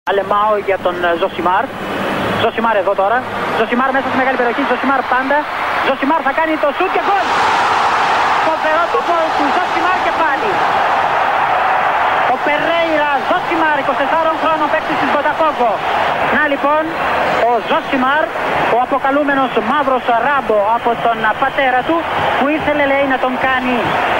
Αλεμάο για τον Ζωσιμάρ. Ζωσιμάρ εδώ τώρα. Ζωσιμάρ μέσα στη μεγάλη περιοχή. Ζωσιμάρ πάντα. Ζωσιμάρ θα κάνει το σουτ και γκολ. Φοβερό το γκολ του Ζωσιμάρ και πάλι. Ο Περέιρα Ζωσιμάρ, 24 χρόνων παίκτης της Βοτακόβο. Να λοιπόν, ο Ζωσιμάρ, ο αποκαλούμενος μαύρος Ράμπο από τον πατέρα του, που ήθελε λέει να τον κάνει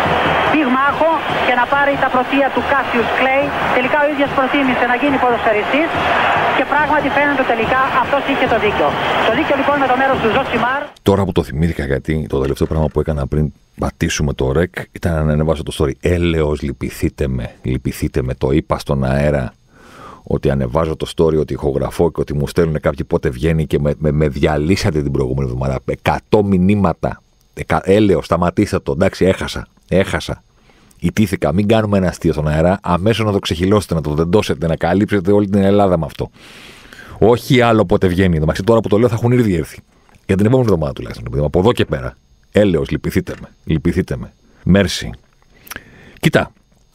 πυγμάχο και να πάρει τα πρωτεία του Κάσιους Κλέι. Τελικά ο ίδιος προτίμησε να γίνει ποδοσφαιριστής και πράγματι φαίνεται τελικά αυτός είχε το δίκιο. Το δίκιο λοιπόν με το μέρος του Ζωσιμάρ. Τώρα που το θυμήθηκα, γιατί το τελευταίο πράγμα που έκανα πριν πατήσουμε το ρεκ ήταν να ανεβάσω το story. Έλεος, λυπηθείτε με, το είπα στον αέρα ότι ανεβάζω το story, ότι ηχογραφώ και ότι μου στέλνουν κάποιοι πότε βγαίνει και με διαλύσατε την προηγούμενη εβδομάδα. 100 μηνύματα. Έλεος, σταματήστε το. Εντάξει, έχασα. Ιτήθηκα. Μην κάνουμε ένα αστείο στον αέρα. Αμέσως να το ξεχυλώσετε, να το δεντώσετε, να καλύψετε όλη την Ελλάδα με αυτό. Όχι άλλο πότε βγαίνει. Εντάξει, τώρα που το λέω θα έχουν ήδη έρθει. Για την επόμενη εβδομάδα τουλάχιστον. Από εδώ και πέρα. Έλεος, λυπηθείτε με. Μέρση. Κοίτα,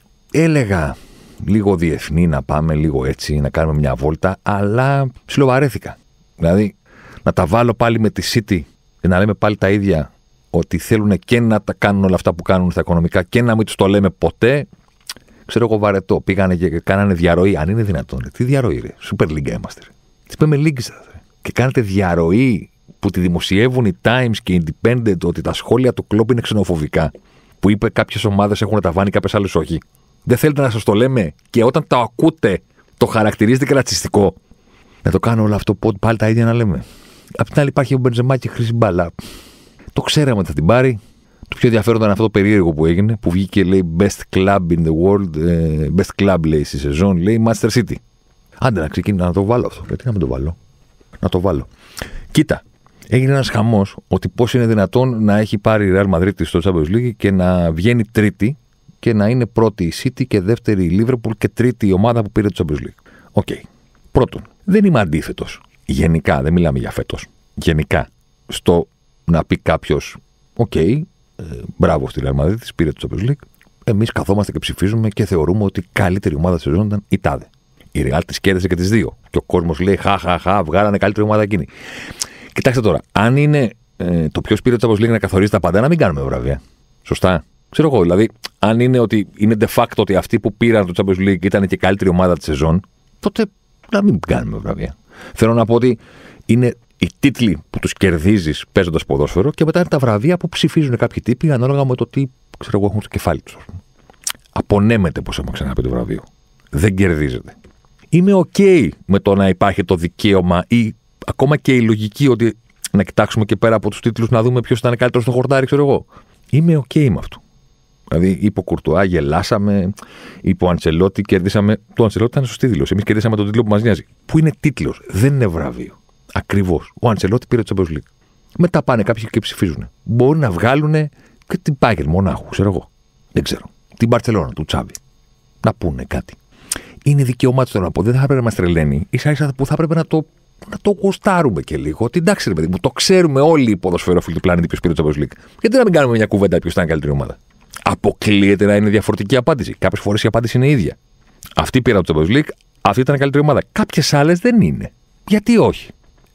έλεγα λίγο διεθνή να πάμε, λίγο έτσι, να κάνουμε μια βόλτα, αλλά ψιλοβαρέθηκα. Δηλαδή, να τα βάλω πάλι με τη City και να λέμε πάλι τα ίδια, ότι θέλουν και να τα κάνουν όλα αυτά που κάνουν στα οικονομικά και να μην τους το λέμε ποτέ. Ξέρω εγώ, βαρετό. Πήγανε και κάνανε διαρροή. Αν είναι δυνατόν. Τι διαρροή, ρε. Super League είμαστε. Τι Premier League σας, ρε. Και κάνετε διαρροή που τη δημοσιεύουν οι Times και οι Independent ότι τα σχόλια του Klopp είναι ξενοφοβικά. Που είπε κάποιες ομάδες έχουν ταβάνει, κάποιες άλλες όχι. Δεν θέλετε να σας το λέμε και όταν το ακούτε το χαρακτηρίζετε και ρατσιστικό. Να το κάνω όλο αυτό πάλι τα ίδια να λέμε. Απ' την άλλη υπάρχει ο Μπενζεμά και χρήση μπάλα. Το ξέραμε ότι θα την πάρει. Το πιο ενδιαφέρον ήταν αυτό το περίεργο που έγινε, που βγήκε λέει Best Club in the world, Best Club λέει στη σεζόν, λέει Manchester City. Άντε να ξεκινήσω να το βάλω αυτό. Γιατί να μην το βάλω. Να το βάλω. Κοίτα, έγινε ένας χαμός ότι πώς είναι δυνατόν να έχει πάρει η Real Madrid στο Champions League και να βγαίνει τρίτη και να είναι πρώτη η City και δεύτερη η Liverpool και τρίτη η ομάδα που πήρε το Champions League. Οκ. Πρώτον, δεν είμαι αντίθετος. Γενικά, δεν μιλάμε για φέτος. Γενικά, στο να πει κάποιος, μπράβο στη Real Madrid, της πήρε το Champions League. Εμείς καθόμαστε και ψηφίζουμε και θεωρούμε ότι η καλύτερη ομάδα της σεζόν ήταν η τάδε. Η Real της κέρδισε και τις δύο. Και ο κόσμος λέει, βγάλανε καλύτερη ομάδα εκείνη. Κοιτάξτε τώρα, αν είναι το ποιος πήρε το Champions League να καθορίζει τα πάντα, να μην κάνουμε βραβεία. Σωστά. Ξέρω εγώ, δηλαδή, αν είναι ότι είναι de facto ότι αυτοί που πήραν το Champions League ήταν και η καλύτερη ομάδα της σεζόν, τότε να μην κάνουμε βραβεία. Θέλω να πω ότι είναι οι τίτλοι που τους κερδίζεις παίζοντας ποδόσφαιρο και μετά είναι τα βραβεία που ψηφίζουν κάποιοι τύποι ανάλογα με το τι ξέρω εγώ έχουν στο κεφάλι τους. Απονέμεται, πώς έχουμε ξαναπεί, το βραβείο. Δεν κερδίζεται. Είμαι OK με το να υπάρχει το δικαίωμα ή ακόμα και η λογική ότι να κοιτάξουμε και πέρα από τους τίτλους να δούμε ποιος ήταν καλύτερος στο χορτάρι, ξέρω εγώ. Είμαι OK με αυτό. Δηλαδή, είπε ο Κουρτουά, γελάσαμε, είπε ο Αντσελότη, κερδίσαμε. Το Αντσελότη ήταν σωστή δήλωση. Εμείς κερδίσαμε τον τίτλο που μας νοιάζει. Που είναι τίτλος, δεν είναι βραβείο. Ακριβώς. Ο Αντσελότη πήρε το Champions League. Μετά πάνε κάποιοι και ψηφίζουν. Μπορεί να βγάλουν και την Bayern Μονάχου, ξέρω εγώ. Δεν ξέρω. Την Μπαρτσελόνα, του Τσάβη. Να πούνε κάτι. Είναι δικαίωμά του να πω. Δεν θα έπρεπε να μας τρελαίνει. Ίσα-ίσα που θα έπρεπε να το γουστάρουμε και λίγο. Ότι εντάξει, ρε παιδί μου, το ξέρουμε όλοι οι ποδοσφαιρόφιλοι του πλανήτη ποιος πήρε το Champions League. Γιατί να μην κάνουμε μια κουβέντα ποιος ήταν η καλύτερη ομάδα. Αποκλείεται να είναι διαφορετική απάντηση. Κάποιες φορές η απάντηση είναι ίδια. Αυτή πήρα το Champions League, αυτή ήταν η καλύτερη ομάδα. Κάποιες άλλες δεν είναι. Γιατί όχι.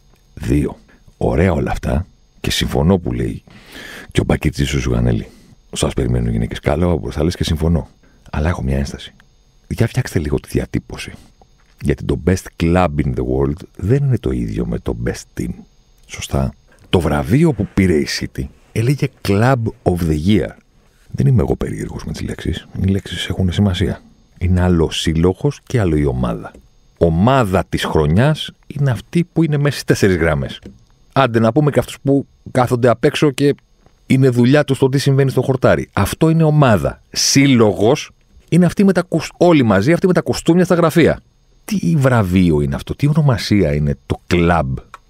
2. Ωραία όλα αυτά και συμφωνώ που λέει και ο Μπακίτσης ο Ζουγανέλη. Σας περιμένουν οι γυναίκες. Καλό, όπως θα λες και συμφωνώ. Αλλά έχω μια ένσταση. Για φτιάξτε λίγο τη διατύπωση. Γιατί το best club in the world δεν είναι το ίδιο με το best team. Σωστά. Το βραβείο που πήρε η City έλεγε Club of the Year. Δεν είμαι εγώ περίεργος με τις λέξεις. Οι λέξεις έχουν σημασία. Είναι άλλο σύλλογος και άλλο η ομάδα. Ομάδα της χρονιάς είναι αυτή που είναι μέσα στις 4 γραμμές. Άντε να πούμε και αυτούς που κάθονται απ' έξω και είναι δουλειά τους το τι συμβαίνει στο χορτάρι. Αυτό είναι ομάδα. Σύλλογος είναι αυτοί με όλοι μαζί, αυτοί με τα κουστούμια στα γραφεία. Τι βραβείο είναι αυτό, τι ονομασία είναι το Club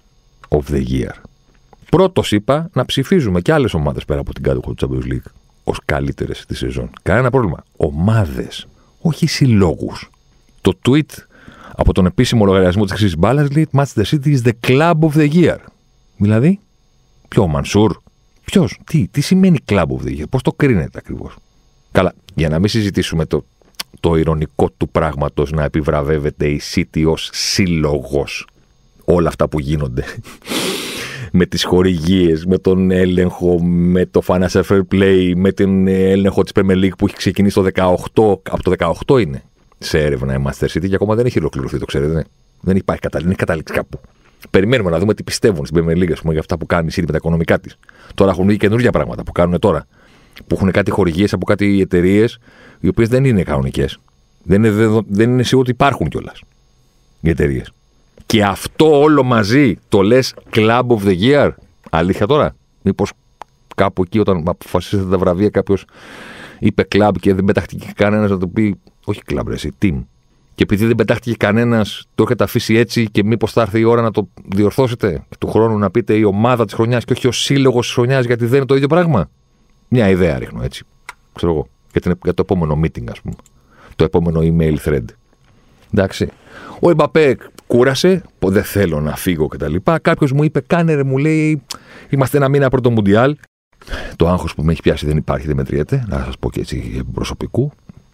of the Year. Πρώτος είπα να ψηφίζουμε και άλλες ομάδες πέρα από την κάτω του Champions League ως καλύτερες τη σεζόν. Κανένα πρόβλημα. Ομάδες, όχι συλλόγους. Το tweet από τον επίσημο λογαριασμό της Χρυσής Μπάλας λέει Manchester City is the club of the year. Δηλαδή, ποιο, ο Μανσούρ, ποιος, τι σημαίνει club of the year, πώς το κρίνεται ακριβώς. Καλά, για να μην συζητήσουμε το ειρωνικό του πράγματος να επιβραβεύεται η City ως σύλλογος. Όλα αυτά που γίνονται. Με τις χορηγίες, με τον έλεγχο, με το financial fair play, με τον έλεγχο της Premier League που έχει ξεκινήσει το 18, από το 18 είναι σε έρευνα η Manchester City και ακόμα δεν έχει ολοκληρωθεί, το ξέρετε. Δεν υπάρχει καταλήξει κάπου. Περιμένουμε να δούμε τι πιστεύουν στην Premier League, για αυτά που κάνει η City με τα οικονομικά της. Τώρα έχουν βγει καινούργια πράγματα που κάνουν τώρα. Που έχουν κάτι χορηγίες από κάτι εταιρείες οι οποίες δεν είναι κανονικές. Δεν είναι σίγουρο ότι υπάρχουν κιόλας οι εταιρείες. Και αυτό όλο μαζί το λες Club of the Year. Αλήθεια τώρα. Μήπως κάπου εκεί όταν αποφασίσατε τα βραβεία κάποιος είπε Club και δεν πετάχτηκε κανένας να το πει όχι Club ρε εσύ, Team. Και επειδή δεν πετάχτηκε κανένας το έχετε αφήσει έτσι και μήπως θα έρθει η ώρα να το διορθώσετε του χρόνου να πείτε η ομάδα της χρονιάς και όχι ο σύλλογος της χρονιάς γιατί δεν είναι το ίδιο πράγμα. Μια ιδέα ρίχνω έτσι. Ξέρω εγώ. Για το επόμενο meeting ας πούμε. Το επόμενο email thread. Εντάξει. Ο Εμπαπέ κούρασε, δεν θέλω να φύγω κτλ. Κάποιος μου είπε, κάνε ρε, μου λέει, είμαστε ένα μήνα πρώτο Μουντιάλ. Το άγχος που με έχει πιάσει δεν υπάρχει, δεν μετριέται. Να σας πω και έτσι προσωπικού.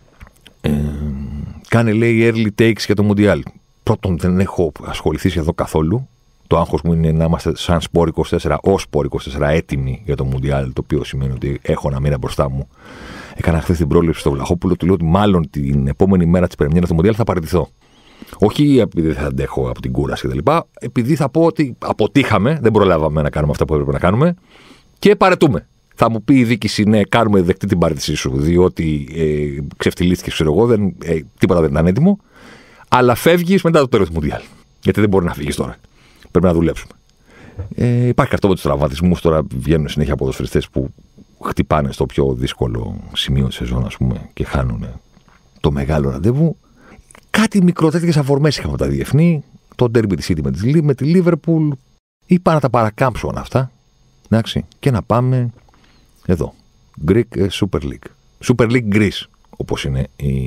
Κάνε, λέει, early takes για το Μουντιάλ. Πρώτον, δεν έχω ασχοληθεί σχεδόν καθόλου. Το άγχος μου είναι να είμαστε σαν Σπορ 24, ως Σπορ 24 έτοιμοι για το Μουντιάλ, το οποίο σημαίνει ότι έχω ένα μήνα μπροστά μου. Έκανα χθες την πρόληψη στο Βλαχόπουλο, του λέω ότι μάλλον την επόμενη μέρα της πρεμιέρας του Μουντιάλ θα παραιτηθώ. Όχι επειδή θα αντέχω από την κούραση κτλ. Επειδή θα πω ότι αποτύχαμε, δεν προλάβαμε να κάνουμε αυτά που έπρεπε να κάνουμε και παραιτούμε. Θα μου πει η διοίκηση, ναι, κάνουμε δεκτή την παραίτησή σου, διότι ξεφτυλίστηκε, ξέρω εγώ, τίποτα δεν ήταν έτοιμο. Αλλά φεύγεις μετά το τέλος του Μουντιάλ. Γιατί δεν μπορεί να φύγεις τώρα. Πρέπει να δουλέψουμε. Υπάρχει αυτό με τους τραυματισμούς. Τώρα βγαίνουν συνέχεια ποδοσφαιριστές που χτυπάνε στο πιο δύσκολο σημείο της σεζόν, ας πούμε, και χάνουν το μεγάλο ραντεβού. Κάτι μικροτέτοιες αφορμές είχαμε τα διεθνή. Το ντέρμπι της City με τη Liverpool. Είπα να τα παρακάμψω όλα αυτά. Εντάξει, και να πάμε εδώ. Greek Super League. Super League Greece, όπως είναι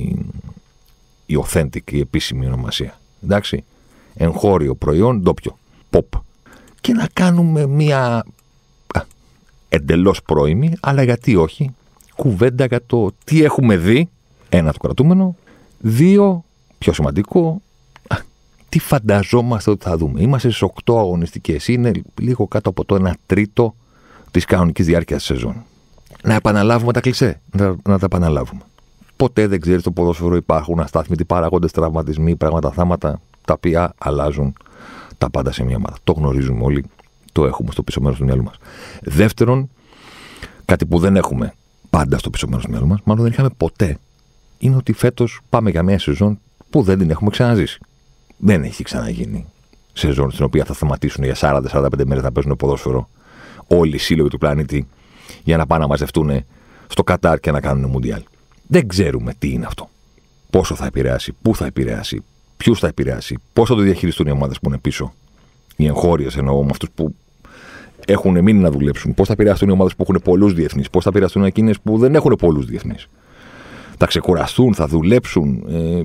η authentic, η επίσημη ονομασία. Εντάξει. Εγχώριο προϊόν, ντόπιο. Pop. Και να κάνουμε μία εντελώς πρώιμη, αλλά γιατί όχι, κουβέντα για το τι έχουμε δει. Ένα, το κρατούμενο. Δύο, πιο σημαντικό, τι φανταζόμαστε ότι θα δούμε. Είμαστε στις 8 αγωνιστικές. Είναι λίγο κάτω από το 1/3 της κανονικής διάρκειας της σεζόν. Να επαναλάβουμε τα κλισέ. Να τα επαναλάβουμε. Ποτέ δεν ξέρεις το ποδόσφαιρο, υπάρχουν αστάθμητοι παράγοντες, τραυματισμοί, πράγματα, θάματα, τα οποία αλλάζουν τα πάντα σε μια ομάδα. Το γνωρίζουμε όλοι, το έχουμε στο πίσω μέρος του μυαλού μας. Δεύτερον, κάτι που δεν έχουμε πάντα στο πίσω μέρος του μυαλού μας, μάλλον δεν είχαμε ποτέ, είναι ότι φέτος πάμε για μια σεζόν που δεν την έχουμε ξαναζήσει. Δεν έχει ξαναγίνει σεζόν στην οποία θα σταματήσουν για 40-45 μέρες να παίζουν ποδόσφαιρο όλοι οι σύλλογοι του πλανήτη για να πάνε να μαζευτούν στο Κατάρ και να κάνουν Μουντιάλ. Δεν ξέρουμε τι είναι αυτό. Πόσο θα επηρεάσει, πού θα επηρεάσει, ποιους θα επηρεάσει, πώς θα το διαχειριστούν οι ομάδες που είναι πίσω. Οι εγχώριες εννοώ, με αυτούς που έχουν μείνει να δουλέψουν. Πώς θα επηρεαστούν οι ομάδες που έχουν πολλούς διεθνείς, πώς θα επηρεαστούν εκείνες που δεν έχουν πολλούς διεθνείς. Θα ξεκουραστούν, θα δουλέψουν.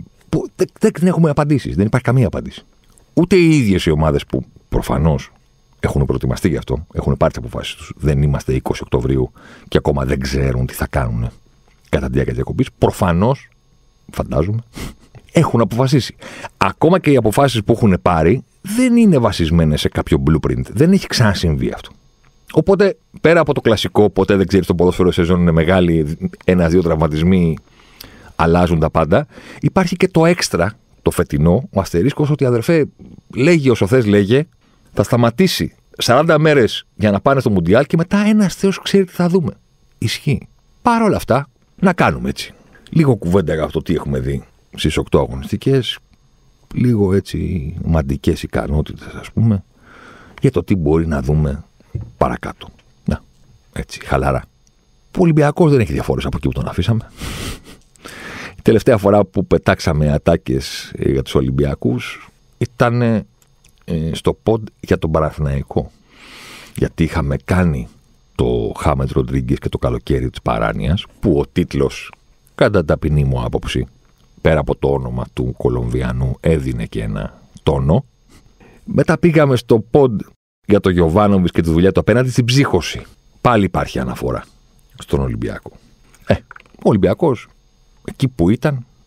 Δεν έχουμε απαντήσεις. Δεν υπάρχει καμία απάντηση. Ούτε οι ίδιες οι ομάδες που προφανώς έχουν προετοιμαστεί γι' αυτό, έχουν πάρει τις αποφάσεις τους. Δεν είμαστε 20 Οκτωβρίου και ακόμα δεν ξέρουν τι θα κάνουν κατά τη διάρκεια της διακοπής. Προφανώς, φαντάζομαι, έχουν αποφασίσει. Ακόμα και οι αποφάσεις που έχουν πάρει δεν είναι βασισμένες σε κάποιο blueprint. Δεν έχει ξανασυμβεί αυτό. Οπότε, πέρα από το κλασικό, ποτέ δεν ξέρεις το ποδόσφαιρο σεζόν είναι μεγάλη, 1-2 τραυματισμοί, αλλάζουν τα πάντα. Υπάρχει και το έξτρα, το φετινό, ο αστερίσκος, ότι αδερφέ, λέγε όσο θες, λέγε, θα σταματήσει 40 μέρες για να πάνε στο Μουντιάλ και μετά ένας Θεός ξέρει τι θα δούμε. Ισχύει. Παρ' όλα αυτά, να κάνουμε έτσι. Λίγο κουβέντα για αυτό τι έχουμε δει στις 8 αγωνιστικές, λίγο έτσι μαντικές ικανότητες, ας πούμε, για το τι μπορεί να δούμε παρακάτω. Να, έτσι, χαλαρά. Ο Ολυμπιακός δεν έχει διαφορές από εκεί που τον αφήσαμε. Η τελευταία φορά που πετάξαμε ατάκες για τους Ολυμπιακούς ήταν στο pod για τον Παναθηναϊκό. Γιατί είχαμε κάνει το Χάμετ Ροντρίγκες και το καλοκαίρι της παράνοιας, που ο τίτλος, κατά ταπεινή μου άποψη, πέρα από το όνομα του Κολομβιανού, έδινε και ένα τόνο. Μετά πήγαμε στο pod για το Γιοβάνοβιτς και τη δουλειά του απέναντι στην ψύχωση. Πάλι υπάρχει αναφορά στον Ολυμπιακό. Ο Ολυμπιακός, εκεί που ήταν,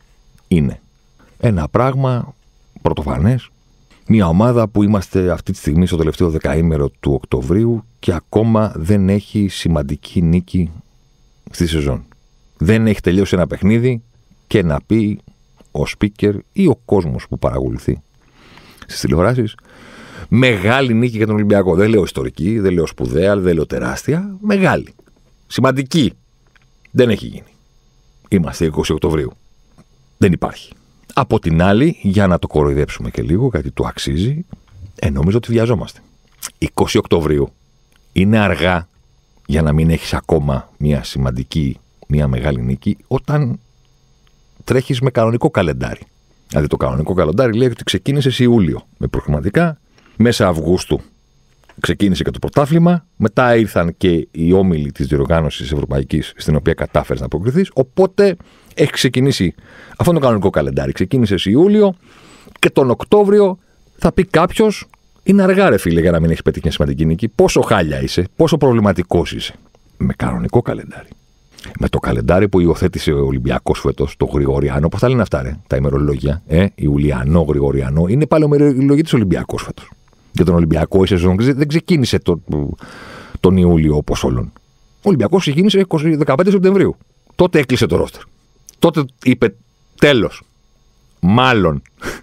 είναι ένα πράγμα πρωτοφανές. Μια ομάδα που είμαστε αυτή τη στιγμή στο τελευταίο δεκαήμερο του Οκτωβρίου και ακόμα δεν έχει σημαντική νίκη στη σεζόν. Δεν έχει τελειώσει ένα παιχνίδι και να πει ο speaker ή ο κόσμος που παρακολουθεί στις τηλεοράσεις μεγάλη νίκη για τον Ολυμπιακό. Δεν λέω ιστορική, δεν λέω σπουδαία, δεν λέω τεράστια. Μεγάλη. Σημαντική. Δεν έχει γίνει. Είμαστε 20 Οκτωβρίου. Δεν υπάρχει. Από την άλλη, για να το κοροϊδέψουμε και λίγο, γιατί του αξίζει, νομίζω ότι βιαζόμαστε. 20 Οκτωβρίου είναι αργά για να μην έχεις ακόμα μια σημαντική, μια μεγάλη νίκη, όταν τρέχεις με κανονικό καλεντάρι. Δηλαδή το κανονικό καλεντάρι λέει ότι ξεκίνησες Ιούλιο με προγραμματικά, μέσα Αυγούστου ξεκίνησε και το πρωτάθλημα, μετά ήρθαν και οι όμιλοι της διοργάνωσης ευρωπαϊκής, στην οποία κατάφερες να προκριθείς, οπότε έχει ξεκινήσει αυτό το κανονικό καλεντάρι. Ξεκίνησες Ιούλιο και τον Οκτώβριο θα πει κάποιος, είναι αργά ρε φίλε για να μην έχεις πετύχει μια σημαντική νίκη. Πόσο χάλια είσαι, πόσο προβληματικός είσαι. Με κανονικό καλεντάρι. Με το καλεντάρι που υιοθέτησε ο Ολυμπιακός φέτος, το Γρηγοριανό, πώς θα λένε αυτά, ρε, τα ημερολόγια, Ιουλιανό, Γρηγοριανό, είναι πάλι ο ημερολογητής Ολυμπιακός φέτος. Για τον Ολυμπιακό η σεζόν δεν ξεκίνησε τον Ιούλιο όπως όλων. Ο Ολυμπιακός ξεκίνησε 15 Σεπτεμβρίου. Τότε έκλεισε το ρόστερ. Τότε είπε τέλος. Μάλλον.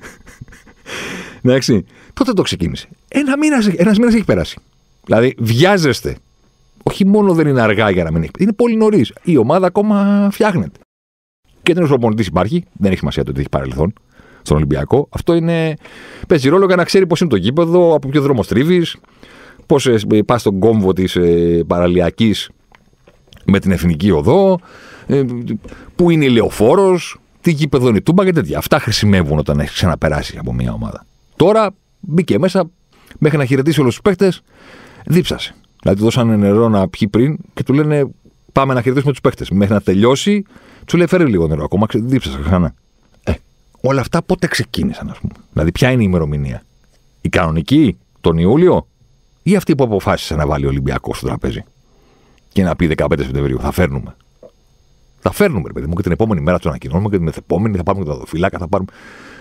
Εντάξει. Τότε το ξεκίνησε. Ένας μήνας έχει περάσει. Δηλαδή βιάζεστε. Όχι μόνο δεν είναι αργά για να μην έχει. Είναι πολύ νωρίς. Η ομάδα ακόμα φτιάχνεται. Και δεν ο προπονητής υπάρχει. Δεν έχει σημασία το ότι έχει παρελθόν στον Ολυμπιακό. Αυτό παίζει ρόλο για να ξέρει πώς είναι το γήπεδο, από ποιο δρόμο στρίβεις, πώς πας στον κόμβο της παραλιακής με την εθνική οδό, πού είναι η λεωφόρος, τι γήπεδο είναι η Τούμπα και τέτοια. Αυτά χρησιμεύουν όταν έχει ξαναπεράσει από μια ομάδα. Τώρα μπήκε μέσα, μέχρι να χαιρετήσει όλους τους παίχτες, δίψασε. Δηλαδή του δώσανε νερό να πιει πριν και του λένε πάμε να χαιρετήσουμε τους παίχτες. Μέχρι να τελειώσει, του λέει φέρε λίγο νερό ακόμα, δίψασε ξανά. Όλα αυτά πότε ξεκίνησαν, ας πούμε. Δηλαδή, ποια είναι η ημερομηνία. Η κανονική, τον Ιούλιο, ή αυτή που αποφάσισε να βάλει ο Ολυμπιακός στο τραπέζι και να πει 15 Σεπτεμβρίου, θα φέρνουμε. Θα φέρνουμε, ρε παιδί μου, και την επόμενη μέρα του ανακοινώνουμε και την μεθεπόμενη θα πάρουμε και τα δοφυλάκα, θα πάρουμε.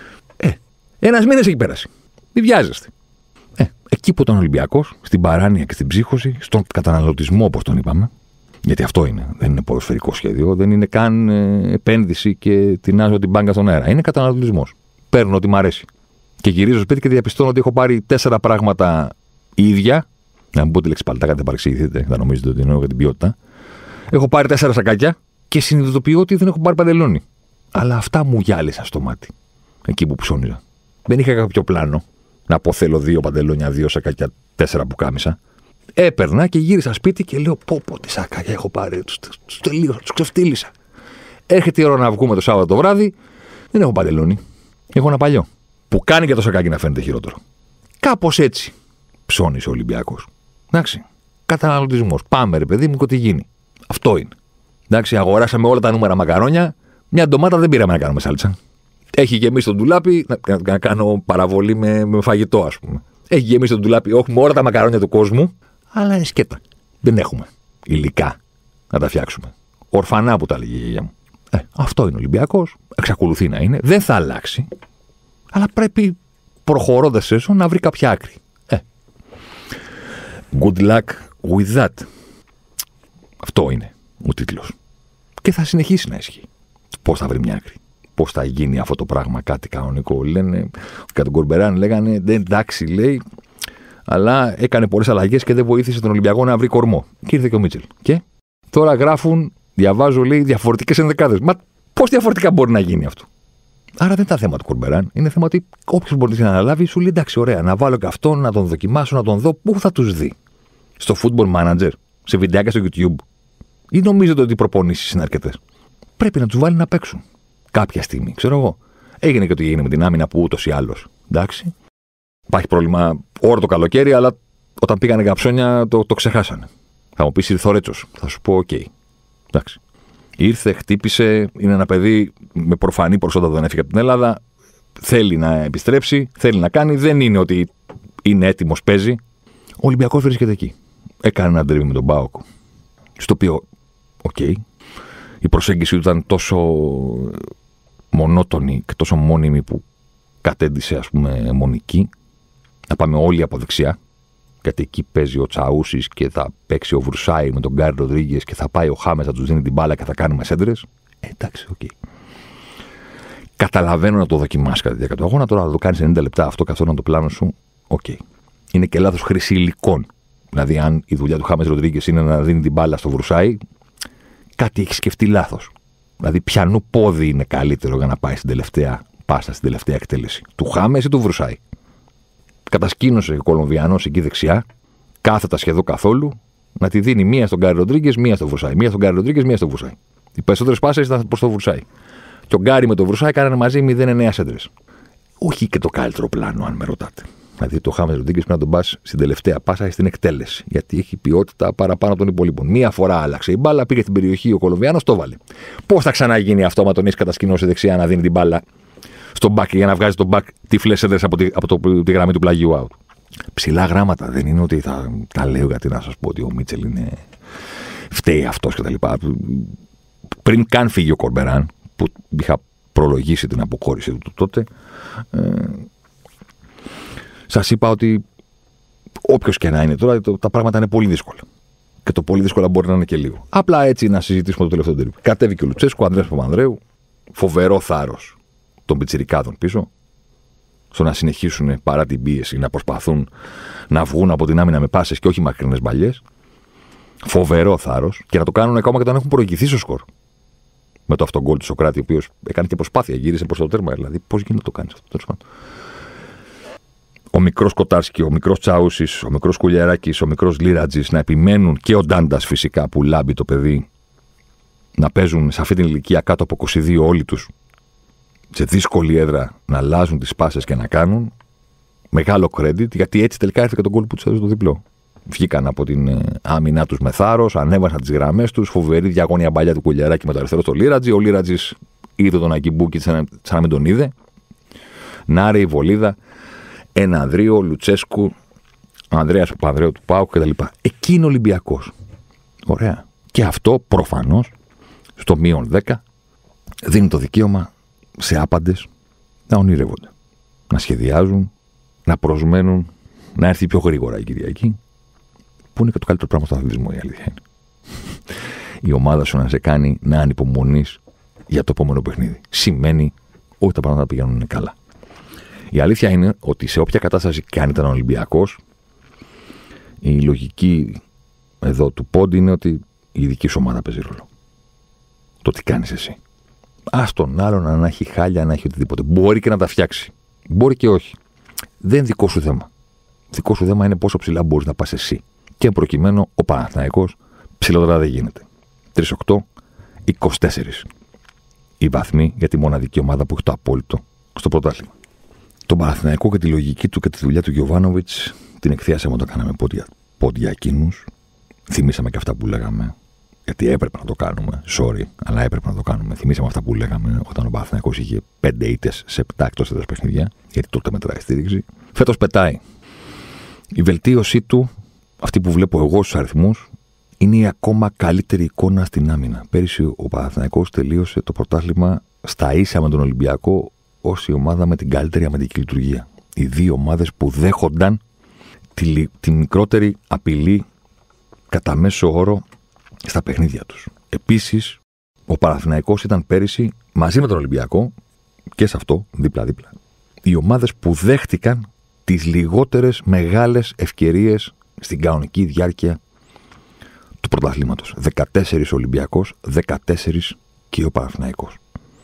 Ένας μήνας έχει πέρασει. Μην βιάζεστε. Εκεί που ήταν ο Ολυμπιακός, στην παράνοια και στην ψύχωση, στον καταναλωτισμό, όπως τον είπαμε. Γιατί αυτό είναι. Δεν είναι ποδοσφαιρικό σχέδιο, δεν είναι καν επένδυση και τεινάζω την μπάγκα στον αέρα. Είναι καταναλωτισμός. Παίρνω ό,τι μ' αρέσει. Και γυρίζω σπίτι και διαπιστώνω ότι έχω πάρει 4 πράγματα ίδια. Να μην πω τη λέξη παλτάκα, δεν παρεξηγηθείτε, θα νομίζετε ότι εννοώ για την ποιότητα. Έχω πάρει 4 σακάκια και συνειδητοποιώ ότι δεν έχω πάρει παντελόνι. Αλλά αυτά μου γυάλισαν στο μάτι. Εκεί που ψώνιζα. Δεν είχα κάποιο πλάνο να πω θέλω 2 παντελόνια, 2 σακάκια, 4 πουκάμισα. Έπαιρνα και γύρισα σπίτι και λέω: Πω, τι σακάκια έχω πάρει. Τους τελείωσα, τους ξεφτύλισα. Έρχεται η ώρα να βγούμε το Σάββατο το βράδυ, δεν έχω παντελόνι. Έχω ένα παλιό. Που κάνει και το σακάκι να φαίνεται χειρότερο. Κάπως έτσι ψώνισε ο Ολυμπιακός. Εντάξει. Καταναλωτισμός. Πάμε, ρε παιδί μου, και τι γίνει. Αυτό είναι. Εντάξει, αγοράσαμε όλα τα νούμερα μακαρόνια. Μια ντομάτα δεν πήραμε να κάνουμε σάλτσα. Έχει γεμίσει το ντουλάπι, να κάνω παραβολή με φαγητό, ας πούμε. Έχει γεμίσει το ντουλάπι, έχουμε όλα τα μακαρόνια του κόσμου, αλλά είναι σκέτα. Δεν έχουμε υλικά να τα φτιάξουμε. Ορφανά που τα λέγει η γιαγιά μου. Αυτό είναι ο Ολυμπιακός. Εξακολουθεί να είναι. Δεν θα αλλάξει. Αλλά πρέπει προχωρώντας έσω να βρει κάποια άκρη. Good luck with that. Αυτό είναι ο τίτλος. Και θα συνεχίσει να ισχύει. Πώς θα βρει μια άκρη. Πώς θα γίνει αυτό το πράγμα κάτι κανονικό. Λένε, κατά τον Κορμπεράν λέγανε, δεν εντάξει λέει, αλλά έκανε πολλές αλλαγές και δεν βοήθησε τον Ολυμπιακό να βρει κορμό. Και ήρθε και ο Μίτσελ. Και τώρα γράφουν, διαβάζω λέει, διαφορετικές ενδεκάδες. Μα πώς διαφορετικά μπορεί να γίνει αυτό. Άρα δεν είναι θέμα του Κορμπεράν. Είναι θέμα ότι όποιος μπορεί να αναλάβει, σου λέει εντάξει, ωραία, να βάλω και αυτόν, να τον δοκιμάσω, να τον δω. Πού θα τους δει. Στο Football Manager, σε βιντεάκια στο YouTube. Ή νομίζετε ότι οι προπονήσεις είναι αρκετές. Πρέπει να τους βάλει να παίξουν. Κάποια στιγμή, ξέρω εγώ. Έγινε και το έγινε με την άμυνα που ούτως ή άλλως. Εντάξει. Υπάρχει πρόβλημα όρο το καλοκαίρι, αλλά όταν πήγανε καψόνια το ξεχάσανε. Θα μου πεις ήρθε ο Ρέτσος. Θα σου πω, οκ. Εντάξει. Ήρθε, χτύπησε, είναι ένα παιδί με προφανή προσόντα, δεν έφυγε από την Ελλάδα. Θέλει να επιστρέψει, θέλει να κάνει. Δεν είναι ότι είναι έτοιμος, παίζει. Ο Ολυμπιακός βρίσκεται εκεί. Έκανε ένα ντρίβι με τον ΠΑΟΚ. Στο οποίο, οκ. Η προσέγγιση του ήταν τόσο μονότονη και τόσο μόνιμη που κατέντησε, ας πούμε, μονική. Να πάμε όλοι από δεξιά. Γιατί εκεί παίζει ο Τσαούσης και θα παίξει ο Βρουσάη με τον Γκάρι Ροντρίγκες και θα πάει ο Χάμες να τους δίνει την μπάλα και θα κάνουμε σέντρες. Εντάξει, οκ. Καταλαβαίνω να το δοκιμάσεις κατά τη διάρκεια του αγώνα. Τώρα να το κάνεις 90 λεπτά αυτό καθόλου το πλάνο σου. Οκ. Είναι και λάθος χρήση υλικών. Δηλαδή, αν η δουλειά του Χάμες Ροντρίγκες είναι να δίνει την μπάλα στο Βρουσάη, κάτι έχει σκεφτεί λάθος. Δηλαδή, πιανού πόδι είναι καλύτερο για να πάει στην τελευταία πάσα, στην τελευταία εκτέλεση. Του Χάμες ή του Βρουσάη. Κατασκήνωσε ο Κολομβιανός εκεί δεξιά, κάθετα σχεδόν καθόλου, να τη δίνει μία στον Γκάρι Ροντρίγκες, μία στο Βρουσάη. Μία στον Γκάρι Ροντρίγκες, μία στο Βρουσάη. Οι περισσότερες πάσες ήταν προς το Βρουσάη. Και ο Γκάρι με το Βρουσάη κάνανε μαζί 0-9 σέντρες. Όχι και το καλύτερο πλάνο, αν με ρωτάτε. Δηλαδή, το Χάμες Ροντρίγκες πρέπει να τον πας στην τελευταία πάσα ή στην εκτέλεση. Γιατί έχει ποιότητα παραπάνω των υπολείπων. Μία φορά άλλαξε η μπάλα, πήγε στην περιοχή ο Κολομβιανός, το βάλε. Πώς θα ξαναγίνει αυτό, άμα τον έχει κατασκηνώσει δεξιά να δίνει την μπάλα στον μπακ για να βγάζει τον μπακ τυφλές σέντρες από τη γραμμή του πλαγιού out. Ψηλά γράμματα. Δεν είναι ότι θα τα λέω γιατί να σας πω ότι ο Μίτσελ είναι. Φταίει αυτός κτλ. Πριν καν φύγει ο Κορμπεράν, που είχα προλογίσει την αποχώρηση του τότε, σας είπα ότι όποιος και να είναι τώρα, τα πράγματα είναι πολύ δύσκολα. Και το πολύ δύσκολα μπορεί να είναι και λίγο. Απλά έτσι να συζητήσουμε το τελευταίο τρίπ. Κατέβηκε ο Λουτσέσκου, ο Ανδρέας Παπανδρέου, φοβερό θάρρος των πιτσιρικάδων πίσω, στο να συνεχίσουν παρά την πίεση, να προσπαθούν να βγουν από την άμυνα με πάσες και όχι μακρινές μπαλιές. Φοβερό θάρρος και να το κάνουν ακόμα και όταν έχουν προηγηθεί στο σκορ. Με το αυτόν γκολ του Σοκράτη, ο οποίος έκανε και προσπάθεια, γύρισε προς το τέρμα. Δηλαδή, πώς γίνεται να το κάνεις αυτό, τέλος πάντων. Ο μικρός Κοτάρσκι, ο μικρός Τσάουσης, ο μικρός Κουλιαράκης, ο μικρός Λίρατζης να επιμένουν και ο Ντάντας φυσικά που λάμπει το παιδί να παίζουν σε αυτή την ηλικία κάτω από 22 όλοι τους σε δύσκολη έδρα να αλλάζουν τις πάσες και να κάνουν μεγάλο credit, γιατί έτσι τελικά έρθει και τον γκολ που τους έδωσε το διπλό. Βγήκαν από την άμυνά τους με θάρρος, ανέβασαν τις γραμμές τους, φοβερή διαγώνια μπαλιά του Κουλιαράκη με το αριστερό στο Λίρατζη. Ο Λίρατζης είδε τον Ακιμπούκι σαν να μην τον είδε. Νάρη, η Βολίδα, ένα Ανδρείο, Λουτσέσκου, Ανδρέας Παπανδρέου του ΠΑΟΚ κτλ. Εκεί είναι Ολυμπιακός. Ωραία. Και αυτό προφανώς στο μείον 10 δίνει το δικαίωμα σε άπαντες να ονειρεύονται, να σχεδιάζουν, να προσμένουν να έρθει πιο γρήγορα η Κυριακή, που είναι και το καλύτερο πράγμα στον αθλητισμό, η αλήθεια είναι. Η ομάδα σου να σε κάνει να ανυπομονείς για το επόμενο παιχνίδι. Σημαίνει ότι τα πράγματα πηγαίνουν καλά. Η αλήθεια είναι ότι σε όποια κατάσταση και αν ήταν ο Ολυμπιακός, η λογική εδώ του πόντι είναι ότι η δική σου ομάδα παίζει ρόλο. Το τι κάνεις εσύ. Ας τον άλλον να έχει χάλια, να έχει οτιδήποτε. Μπορεί και να τα φτιάξει. Μπορεί και όχι. Δεν είναι δικό σου θέμα. Δικό σου θέμα είναι πόσο ψηλά μπορείς να πας εσύ. Και προκειμένου ο Παναθηναϊκός ψηλότερα δεν γίνεται. 3-8, 24 οι βαθμοί για τη μοναδική ομάδα που έχει το απόλυτο στο πρωτάθλημα. Τον Παναθηναϊκό και τη λογική του και τη δουλειά του Γιοβάνοβιτς την εκθίασαμε όταν κάναμε πόντια εκείνους. Θυμήσαμε και αυτά που λέγαμε. Γιατί έπρεπε να το κάνουμε. Sorry, αλλά έπρεπε να το κάνουμε. Θυμήσαμε αυτά που λέγαμε όταν ο Παναθηναϊκός είχε 5 ήττες σε 7 εκτός έδρας παιχνίδια. Γιατί τότε μετράει στήριξη. Φέτος πετάει. Η βελτίωσή του, αυτή που βλέπω εγώ στους αριθμούς, είναι η ακόμα καλύτερη εικόνα στην άμυνα. Πέρυσι ο Παναθηναϊκός τελείωσε το πρωτάθλημα στα ίσα με τον Ολυμπιακό ως η ομάδα με την καλύτερη αμυντική λειτουργία. Οι δύο ομάδες που δέχονταν τη μικρότερη απειλή κατά μέσο όρο στα παιχνίδια τους. Επίσης, ο Παναθηναϊκός ήταν πέρυσι μαζί με τον Ολυμπιακό και σε αυτό δίπλα-δίπλα οι ομάδες που δέχτηκαν τις λιγότερες μεγάλες ευκαιρίες στην κανονική διάρκεια του πρωταθλήματος. 14 Ολυμπιακός, 14 και ο Παναθηναϊκός.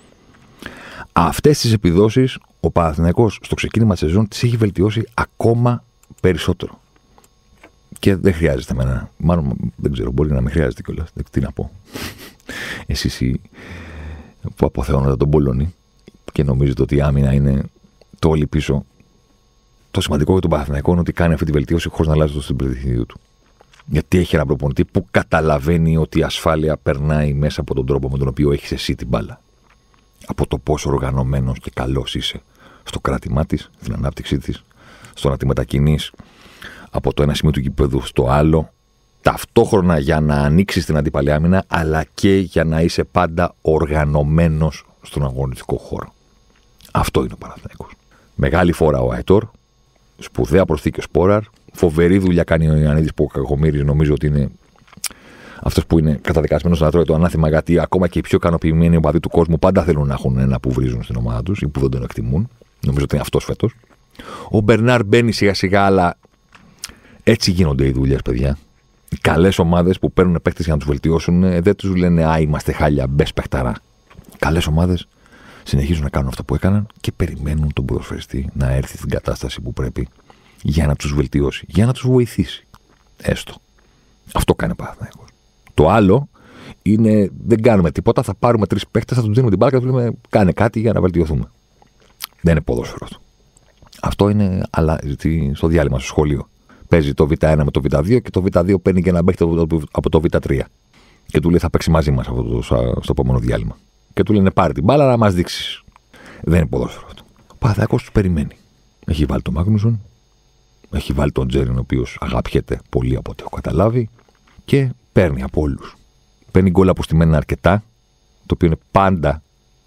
Αυτές τις επιδόσεις ο Παναθηναϊκός στο ξεκίνημα της σεζόν τις έχει βελτιώσει ακόμα περισσότερο. Και δεν χρειάζεται εμένα. Μάλλον δεν ξέρω, μπορεί να με χρειάζεται κιόλας. Τι να πω. Εσείς που αποθεώνατε τον Πολώνη και νομίζετε ότι η άμυνα είναι το όλοι πίσω. Το σημαντικό για τον Παναθηναϊκό είναι ότι κάνει αυτή τη βελτίωση χωρίς να αλλάζει το στυλ παιχνιδιού του. Γιατί έχει έναν προπονητή που καταλαβαίνει ότι η ασφάλεια περνάει μέσα από τον τρόπο με τον οποίο έχεις εσύ την μπάλα. Από το πόσο οργανωμένος και καλός είσαι στο κράτημά της, στην ανάπτυξή της, στο να τη μετακινείς από το ένα σημείο του γηπέδου στο άλλο, ταυτόχρονα για να ανοίξεις την αντίπαλη άμυνα, αλλά και για να είσαι πάντα οργανωμένος στον αγωνιστικό χώρο. Αυτό είναι ο Παναθηναϊκός. Μεγάλη φορά ο Αϊτόρ, σπουδαία προσθήκη ο Σπόραρ, φοβερή δουλειά κάνει ο Ιωαννίδης που ο Κακομοίρης νομίζω ότι είναι αυτός που είναι καταδικασμένος να τρώει το ανάθεμα, γιατί ακόμα και οι πιο ικανοποιημένοι οπαδοί του κόσμου πάντα θέλουν να έχουν ένα που βρίζουν στην ομάδα τους ή που δεν τον εκτιμούν. Νομίζω ότι είναι αυτός φέτος. Ο Μπερνάρ μπαίνει σιγά σιγά, αλλά έτσι γίνονται οι δουλειές, παιδιά. Οι καλές ομάδες που παίρνουν παίκτες για να τους βελτιώσουν δεν τους λένε «Α, είμαστε χάλια, μπες παιχταρά». Οι καλές ομάδες συνεχίζουν να κάνουν αυτό που έκαναν και περιμένουν τον ποδοσφαιριστή να έρθει στην κατάσταση που πρέπει για να τους βελτιώσει, για να τους βοηθήσει. Έστω. Αυτό κάνει ο Παναθηναϊκός. Το άλλο είναι δεν κάνουμε τίποτα, θα πάρουμε 3 παίκτες, θα τους δίνουμε την μπάλα και θα τους λέμε κάνε κάτι για να βελτιωθούμε. Δεν είναι ποδόσφαιρο αυτό. Αυτό είναι στο διάλειμμα, στο σχολείο. Παίζει το Β1 με το Β2 και το Β2 παίρνει και ένα παίκτη από το Β3. Και του λέει θα παίξει μαζί μας στο επόμενο διάλειμμα. Και του λένε πάρε την μπάλα να μας δείξεις. Δεν είναι ποδόσφαιρο αυτό. Ο Παναθηναϊκός τους περιμένει. Έχει βάλει τον Μάγνουσον, έχει βάλει τον Τζέριν, ο οποίος αγαπιέται πολύ από ό,τι έχω καταλάβει, και παίρνει από όλους. Παίρνει γκολ αποστημένα αρκετά, το οποίο είναι πάντα.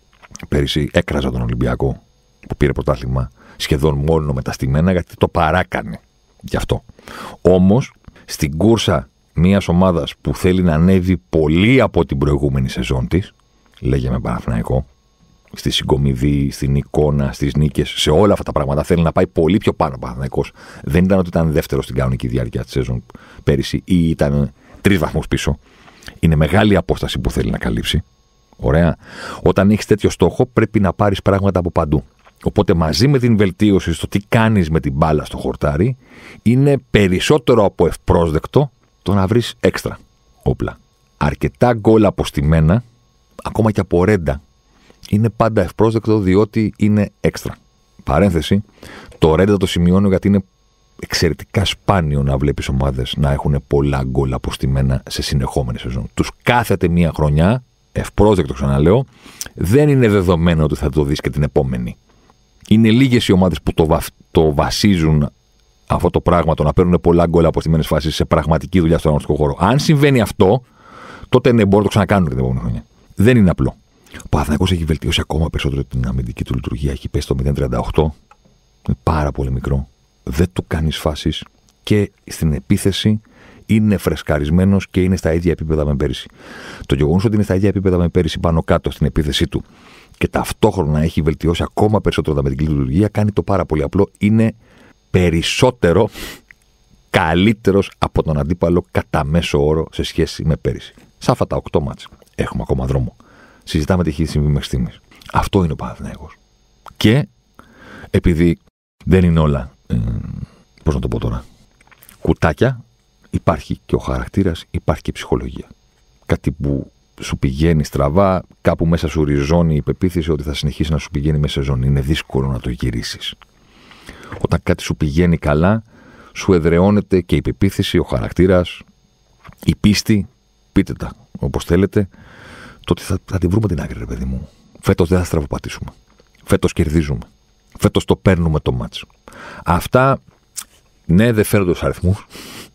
Πέρυσι έκραζα τον Ολυμπιακό που πήρε πρωτάθλημα σχεδόν μόνο με τα στημένα, γιατί το παράκανε. Γι' αυτό. Όμως, στην κούρσα μιας ομάδας που θέλει να ανέβει πολύ από την προηγούμενη σεζόν της, λέγε με Παναθηναϊκό, στη συγκομιδή, στην εικόνα, στις νίκες, σε όλα αυτά τα πράγματα θέλει να πάει πολύ πιο πάνω ο Παναθηναϊκός. Δεν ήταν ότι ήταν δεύτερος στην κανονική διάρκεια της σεζόν πέρυσι ή ήταν 3 βαθμούς πίσω. Είναι μεγάλη απόσταση που θέλει να καλύψει. Ωραία. Όταν έχεις τέτοιο στόχο, πρέπει να πάρεις πράγματα από παντού. Οπότε μαζί με την βελτίωση στο τι κάνεις με την μπάλα στο χορτάρι, είναι περισσότερο από ευπρόσδεκτο το να βρεις έξτρα όπλα. Αρκετά γκολ αποστημένα, ακόμα και από Ρέντα, είναι πάντα ευπρόσδεκτο διότι είναι έξτρα. Παρένθεση, το Ρέντα το σημειώνω γιατί είναι εξαιρετικά σπάνιο να βλέπεις ομάδες να έχουν πολλά γκολ αποστημένα σε συνεχόμενη σεζόν. Τους κάθεται μία χρονιά, ευπρόσδεκτο ξαναλέω, δεν είναι δεδομένο ότι θα το δεις και την επόμενη. Είναι λίγες οι ομάδες που το βασίζουν αυτό το πράγμα, το να παίρνουν πολλά γκολ αποστημένες φάσεις σε πραγματική δουλειά στον αγωνιστικό χώρο. Αν συμβαίνει αυτό, τότε ναι, μπορούν να το ξανακάνουν και την επόμενη χρονιά. Δεν είναι απλό. Ο Παναθηναϊκός έχει βελτιώσει ακόμα περισσότερο την αμυντική του λειτουργία. Έχει πέσει στο 0,38. Είναι πάρα πολύ μικρό. Δεν του κάνεις φάσεις και στην επίθεση είναι φρεσκαρισμένος και είναι στα ίδια επίπεδα με πέρυσι. Το γεγονός ότι είναι στα ίδια επίπεδα με πέρυσι πάνω κάτω στην επίθεσή του και ταυτόχρονα έχει βελτιώσει ακόμα περισσότερο την αμυντική λειτουργία κάνει το πάρα πολύ απλό. Είναι περισσότερο καλύτερος από τον αντίπαλο κατά μέσο όρο σε σχέση με πέρυσι. Σε αυτά τα 8 μάτς έχουμε ακόμα δρόμο. Συζητάμε τι έχει συμβεί μέχρι στιγμής. Αυτό είναι ο Παναθηναϊκός. Και επειδή δεν είναι όλα, πώς να το πω τώρα, κουτάκια, υπάρχει και ο χαρακτήρας, υπάρχει και η ψυχολογία. Κάτι που σου πηγαίνει στραβά, κάπου μέσα σου ριζώνει η πεποίθηση ότι θα συνεχίσει να σου πηγαίνει μέσα σεζόν. Είναι δύσκολο να το γυρίσεις. Όταν κάτι σου πηγαίνει καλά, σου εδραιώνεται και η πεποίθηση, ο χαρακτήρας, η πίστη, πείτε τα όπως θέλετε, το ότι θα τη βρούμε την άκρη, ρε παιδί μου. Φέτος δεν θα στραβοπατήσουμε. Φέτος κερδίζουμε. Φέτος το παίρνουμε το μάτς. Αυτά, ναι, δεν φέρνονται στους αριθμούς,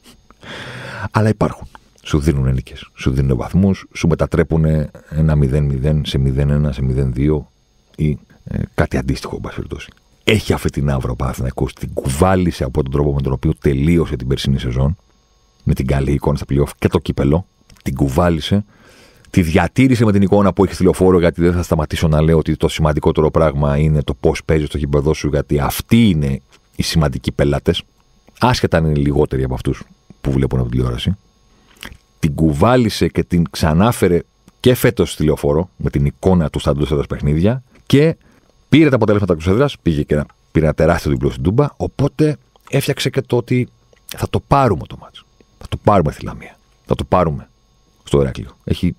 αλλά υπάρχουν. Σου δίνουν νίκες, σου δίνουν βαθμούς, σου μετατρέπουν ένα 0-0 σε 0-1, σε 0-2 ή κάτι αντίστοιχο, εν πάση περιπτώσει. Έχει αυτή την άβρα ο Παναθηναϊκός, την κουβάλισε από τον τρόπο με τον οποίο τελείωσε την περσινή σεζόν, με την καλή εικόνα στα play-off και το κύπελο. Την κουβάλισε, τη διατήρησε με την εικόνα που έχει στη Λεωφόρο, γιατί δεν θα σταματήσω να λέω ότι το σημαντικότερο πράγμα είναι το πώς παίζει στο γήπεδο σου, γιατί αυτοί είναι οι σημαντικοί πελάτες, άσχετα αν είναι λιγότεροι από αυτούς που βλέπουν από τηλεόραση. Την κουβάλισε και την ξανάφερε και φέτος στη Λεωφόρο με την εικόνα του στα εντός παιχνίδια και πήρε τα αποτελέσματα του έδρας, πήγε και πήρε ένα τεράστιο διπλό στην Τούμπα. Οπότε έφτιαξε και το ότι θα το πάρουμε το μάτσο. Θα το πάρουμε στη Λαμία. Θα το πάρουμε στο Ηράκλειο. Έχει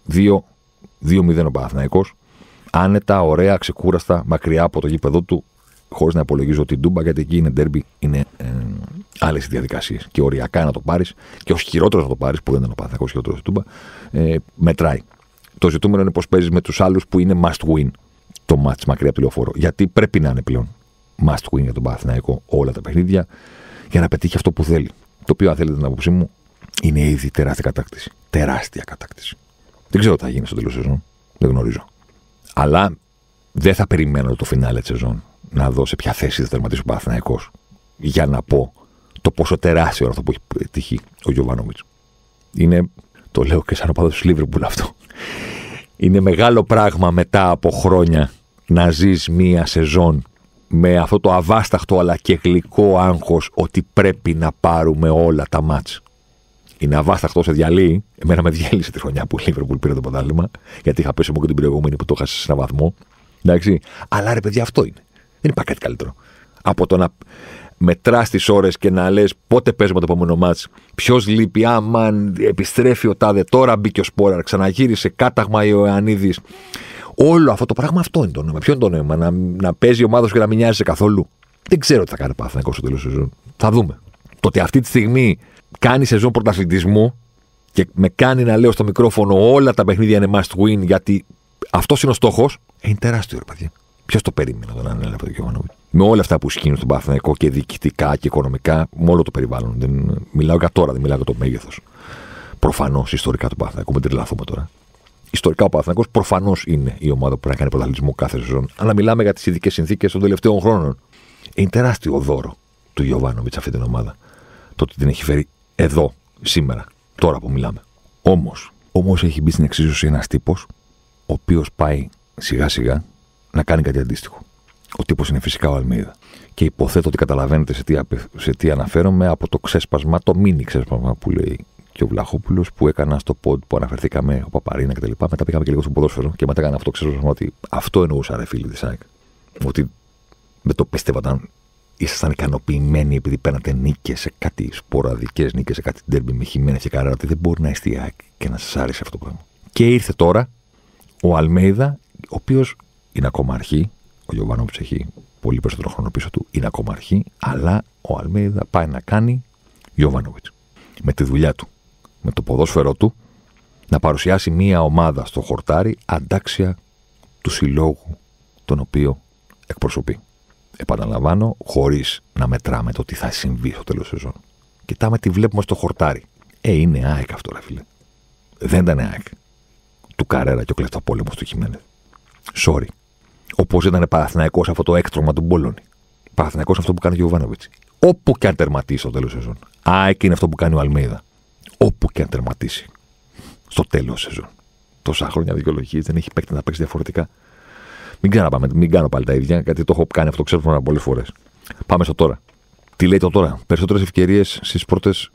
2-0 ο Παναθηναϊκός. Άνετα, ωραία, ξεκούραστα, μακριά από το γήπεδο του, χωρίς να υπολογίζω την Τούμπα, γιατί εκεί είναι ντέρμπι, είναι άλλες διαδικασίες. Και οριακά να το πάρεις, και ως χειρότερο να το πάρεις, που δεν ήταν ο Παναθηναϊκός χειρότερος στην Τούμπα, μετράει. Το ζητούμενο είναι πώς παίζεις με τους άλλους που είναι must win το match μακριά από τη Λεωφόρο. Γιατί πρέπει να είναι πλέον must win για τον Παναθηναϊκό όλα τα παιχνίδια για να πετύχει αυτό που θέλει. Το οποίο, αν θέλετε την άποψή μου, είναι ήδη τεράστια κατάκτηση. Τεράστια κατάκτηση. Δεν ξέρω τι θα γίνει στο τέλος σεζόν. Δεν γνωρίζω. Αλλά δεν θα περιμένω το φινάλε της σεζόν να δω σε ποια θέση θα τερματίσει ο Παναθηναϊκός για να πω το πόσο τεράστιο είναι αυτό που έχει πετύχει ο Γιοβάνοβιτς. Είναι, το λέω και σαν οπαδός της Λίβερπουλ αυτό, είναι μεγάλο πράγμα μετά από χρόνια να ζεις μία σεζόν με αυτό το αβάσταχτο αλλά και γλυκό άγχος ότι πρέπει να πάρουμε όλα τα μάτς. Είναι αβάσταχτο σε διαλύει. Εμένα με διέλυσε τη χρονιά που η Λίβερπουλ πήρε το πρωτάθλημα, γιατί είχα πέσει εγώ και την προηγούμενη που το έχασε σε έναν βαθμό. Εντάξει. Αλλά ρε παιδιά, αυτό είναι. Δεν υπάρχει κάτι καλύτερο από το να μετράς τις ώρες και να λες πότε παίζουμε το επόμενο μάτς, ποιος λείπει, άμα επιστρέφει ο τάδε, τώρα μπήκε ο Σπόραρ, ξαναγύρισε, κάταγμα ο Ιωαννίδης. Όλο αυτό το πράγμα, αυτό είναι το νόημα. Ποιο είναι το νόημα, να παίζει η ομάδα σου και να μην νοιάζεσαι καθόλου? Δεν ξέρω τι θα κάνει ο Παναθηναϊκός στο τέλος της σεζόν. Θα δούμε. Το ότι αυτή τη στιγμή κάνει σεζόν πρωταθλητισμού και με κάνει να λέω στο μικρόφωνο όλα τα παιχνίδια είναι must win, γιατί αυτός είναι ο στόχος, είναι τεράστιο, ρε παιδιά. Ποιος το περίμενε τον ανέλαβε το Γιωβάνοβιτς? Με όλα αυτά που σκύνουν στον Παναθηναϊκό και διοικητικά και οικονομικά, με όλο το περιβάλλον. Δεν μιλάω για τώρα, δεν μιλάω για το μέγεθος. Προφανώς ιστορικά του Παναθηναϊκού, μην τρελαθούμε τώρα. Ιστορικά ο Παναθηναϊκός προφανώς είναι η ομάδα που πρέπει να κάνει πρωταθλητισμό κάθε σεζόν. Αλλά μιλάμε για τις ειδικές συνθήκες των τελευταίων χρόνων. Είναι τεράστιο δώρο του Γιωβάνοβιτς αυτή την ομάδα. Το ότι την έχει φέρει εδώ, σήμερα, τώρα που μιλάμε. Όμως έχει μπει στην εξίσωση ένας τύπος, ο οποίος πάει σιγά σιγά να κάνει κάτι αντίστοιχο. Ο τύπος είναι φυσικά ο Αλμέιδα. Και υποθέτω ότι καταλαβαίνετε σε τι αναφέρομαι από το ξέσπασμα, το μίνι ξέσπασμα που λέει και ο Βλαχόπουλος, που έκανα στο pod που αναφερθήκαμε, ο Παπαρίνα κτλ. Μετά πήγαμε και λίγο στο ποδόσφαιρο και μετά έκανα αυτό το ξέσπασμα ότι αυτό εννοούσα, ρε φίλοι της ΑΕΚ. Ότι δεν το πίστευα όταν ήσασταν ικανοποιημένοι επειδή παίρνατε νίκες σε κάτι σποραδικές νίκες, σε κάτι ντέρμπι με Χιμένες και Καρέρα, ότι δεν μπορεί να είστε η ΑΕΚ και να σας άρεσε αυτό το πράγμα. Και ήρθε τώρα ο Αλμέιδα, ο οποίος είναι ακόμα αρχή. Ο Γιωβάνοβιτς έχει πολύ περισσότερο χρόνο πίσω του, είναι ακόμα αρχή, αλλά ο Αλμέιδα πάει να κάνει Γιωβάνοβιτς. Με τη δουλειά του, με το ποδόσφαιρό του, να παρουσιάσει μία ομάδα στο χορτάρι αντάξια του συλλόγου τον οποίο εκπροσωπεί. Επαναλαμβάνω, χωρίς να μετράμε το τι θα συμβεί στο τέλος της σεζόν. Κοιτάμε τι βλέπουμε στο χορτάρι. Είναι ΑΕΚ αυτό, ρε φίλε. Δεν ήταν ΑΕΚ του Καρέρα και ο κλεφτοπόλεμος του Χιμένες. Sorry. Όπως ήταν Παναθηναϊκός αυτό το έκτρωμα του Μπολόνι. Παναθηναϊκός αυτό που κάνει ο Γιωβάνοβιτς. Όπου και αν τερματίσει στο τέλος της σεζόν. ΑΕΚ είναι αυτό που κάνει ο Αλμέιδα. Όπου και αν τερματίσει στο τέλος της σεζόν. Τόσα χρόνια δικαιολογίες, δεν έχει παίκτη να παίξει διαφορετικά. Μην κάνω πάλι τα ίδια, γιατί το έχω κάνει αυτό, ξέρω πολλές φορές. Πάμε στο τώρα. Τι λέει το τώρα? Περισσότερες ευκαιρίες στις πρώτες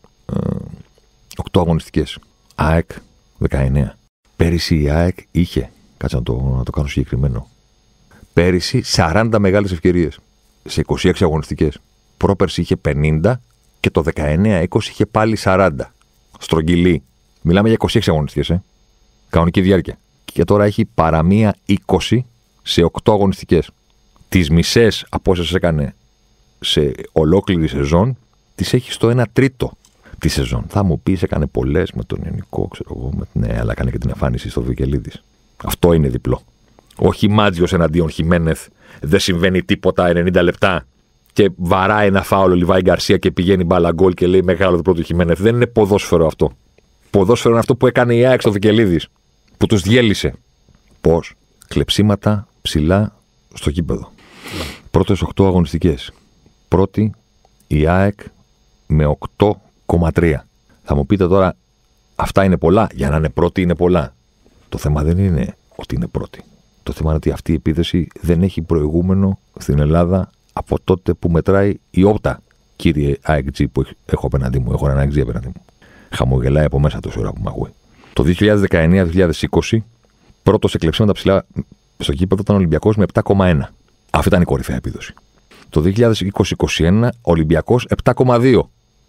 8 αγωνιστικές. ΑΕΚ 19. Πέρυσι η ΑΕΚ είχε, κάτσε να το κάνω συγκεκριμένο. Πέρυσι 40 μεγάλες ευκαιρίες σε 26 αγωνιστικές. Πρόπερσι είχε 50 και το 19-20 είχε πάλι 40. Στρογγυλή. Μιλάμε για 26 αγωνιστικές, κανονική διάρκεια. Και τώρα έχει παραμία 20 σε 8 αγωνιστικές. Τις μισές από όσες έκανε σε ολόκληρη σεζόν, τις έχει στο 1/3 τη σεζόν. Θα μου πεις, έκανε πολλές με τον Ιωνικό, ξέρω εγώ. Ναι, αλλά έκανε και την εμφάνιση στο Βικελίδης. Αυτό είναι διπλό. Όχι Μάτζιος εναντίον Χιμένεθ, δεν συμβαίνει τίποτα 90 λεπτά και βαράει ένα φάουλο Λιβάη Γκαρσία και πηγαίνει μπάλα γκολ και λέει μεγάλο διπλό του Χιμένεθ. Δεν είναι ποδόσφαιρο αυτό. Ποδόσφαιρο είναι αυτό που έκανε η ΑΕΚ στο Βικελίδης, που τους διέλυσε. Πώς? Κλεψίματα ψηλά στο γήπεδο. Πρώτες 8 αγωνιστικές. Πρώτη η ΑΕΚ με 8,3. Θα μου πείτε τώρα, αυτά είναι πολλά? Για να είναι πρώτη είναι πολλά. Το θέμα δεν είναι ότι είναι πρώτη. Το θέμα είναι ότι αυτή η επίθεση δεν έχει προηγούμενο στην Ελλάδα από τότε που μετράει η όπτα, κύριε AXG που έχω απέναντί μου. Έχω έναν AXG απέναντί μου. Χαμογελάει από μέσα τόση ώρα που με ακούει. Το 2019-2020, πρώτο σε κλεψίματα ψηλά στο γήπεδο ήταν ο Ολυμπιακός με 7,1. Αυτή ήταν η κορυφαία επίδοση. Το 2020-2021 Ολυμπιακός 7,2.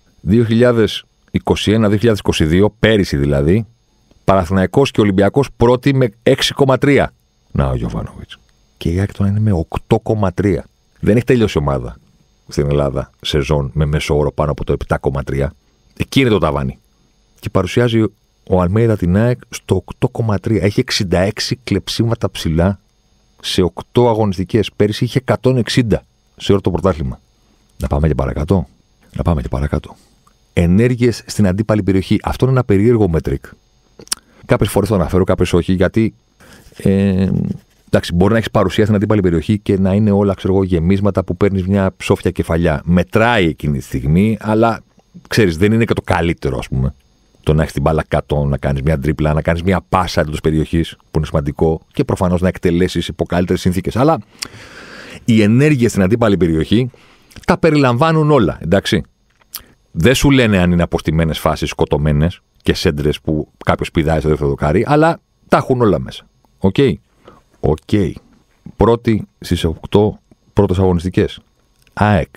2021-2022, πέρυσι δηλαδή, Παναθηναϊκός και Ολυμπιακός πρώτοι με 6,3. Να ο Γιωβάνοβιτς. Και η ΑΕΚ τώρα είναι με 8,3. Δεν έχει τελειώσει ομάδα στην Ελλάδα σεζόν με μέσο όρο πάνω από το 7,3. Εκεί είναι το ταβάνι. Και παρουσιάζει ο Αλμέιδα την ΑΕΚ στο 8,3. Έχει 66 κλεψίματα ψηλά σε 8 αγωνιστικές. Πέρυσι είχε 160 σε όλο το πρωτάθλημα. Να πάμε και παρακάτω. Ενέργειες στην αντίπαλη περιοχή. Αυτό είναι ένα περίεργο μέτρικ. Κάποιες φορές το αναφέρω, κάποιες όχι, γιατί Εντάξει, μπορεί να έχει παρουσία στην αντίπαλη περιοχή και να είναι όλα, ξέρω εγώ, γεμίσματα που παίρνει μια ψόφια κεφαλιά. Μετράει εκείνη τη στιγμή, αλλά ξέρεις, δεν είναι και το καλύτερο, ας πούμε. Το να έχει την μπάλα κάτω, να κάνει μια τρίπλα, να κάνει μια πάσα εντός περιοχής, που είναι σημαντικό, και προφανώς να εκτελέσει υπό καλύτερες συνθήκες. Αλλά οι ενέργειες στην αντίπαλη περιοχή τα περιλαμβάνουν όλα, εντάξει. Δεν σου λένε αν είναι αποστημένες φάσεις, σκοτωμένες και σέντρες που κάποιος πηδάει στο δεύτερο δοκάρι, αλλά τα έχουν όλα μέσα. Οκ. Πρώτη στις 8 πρώτες αγωνιστικές. ΑΕΚ.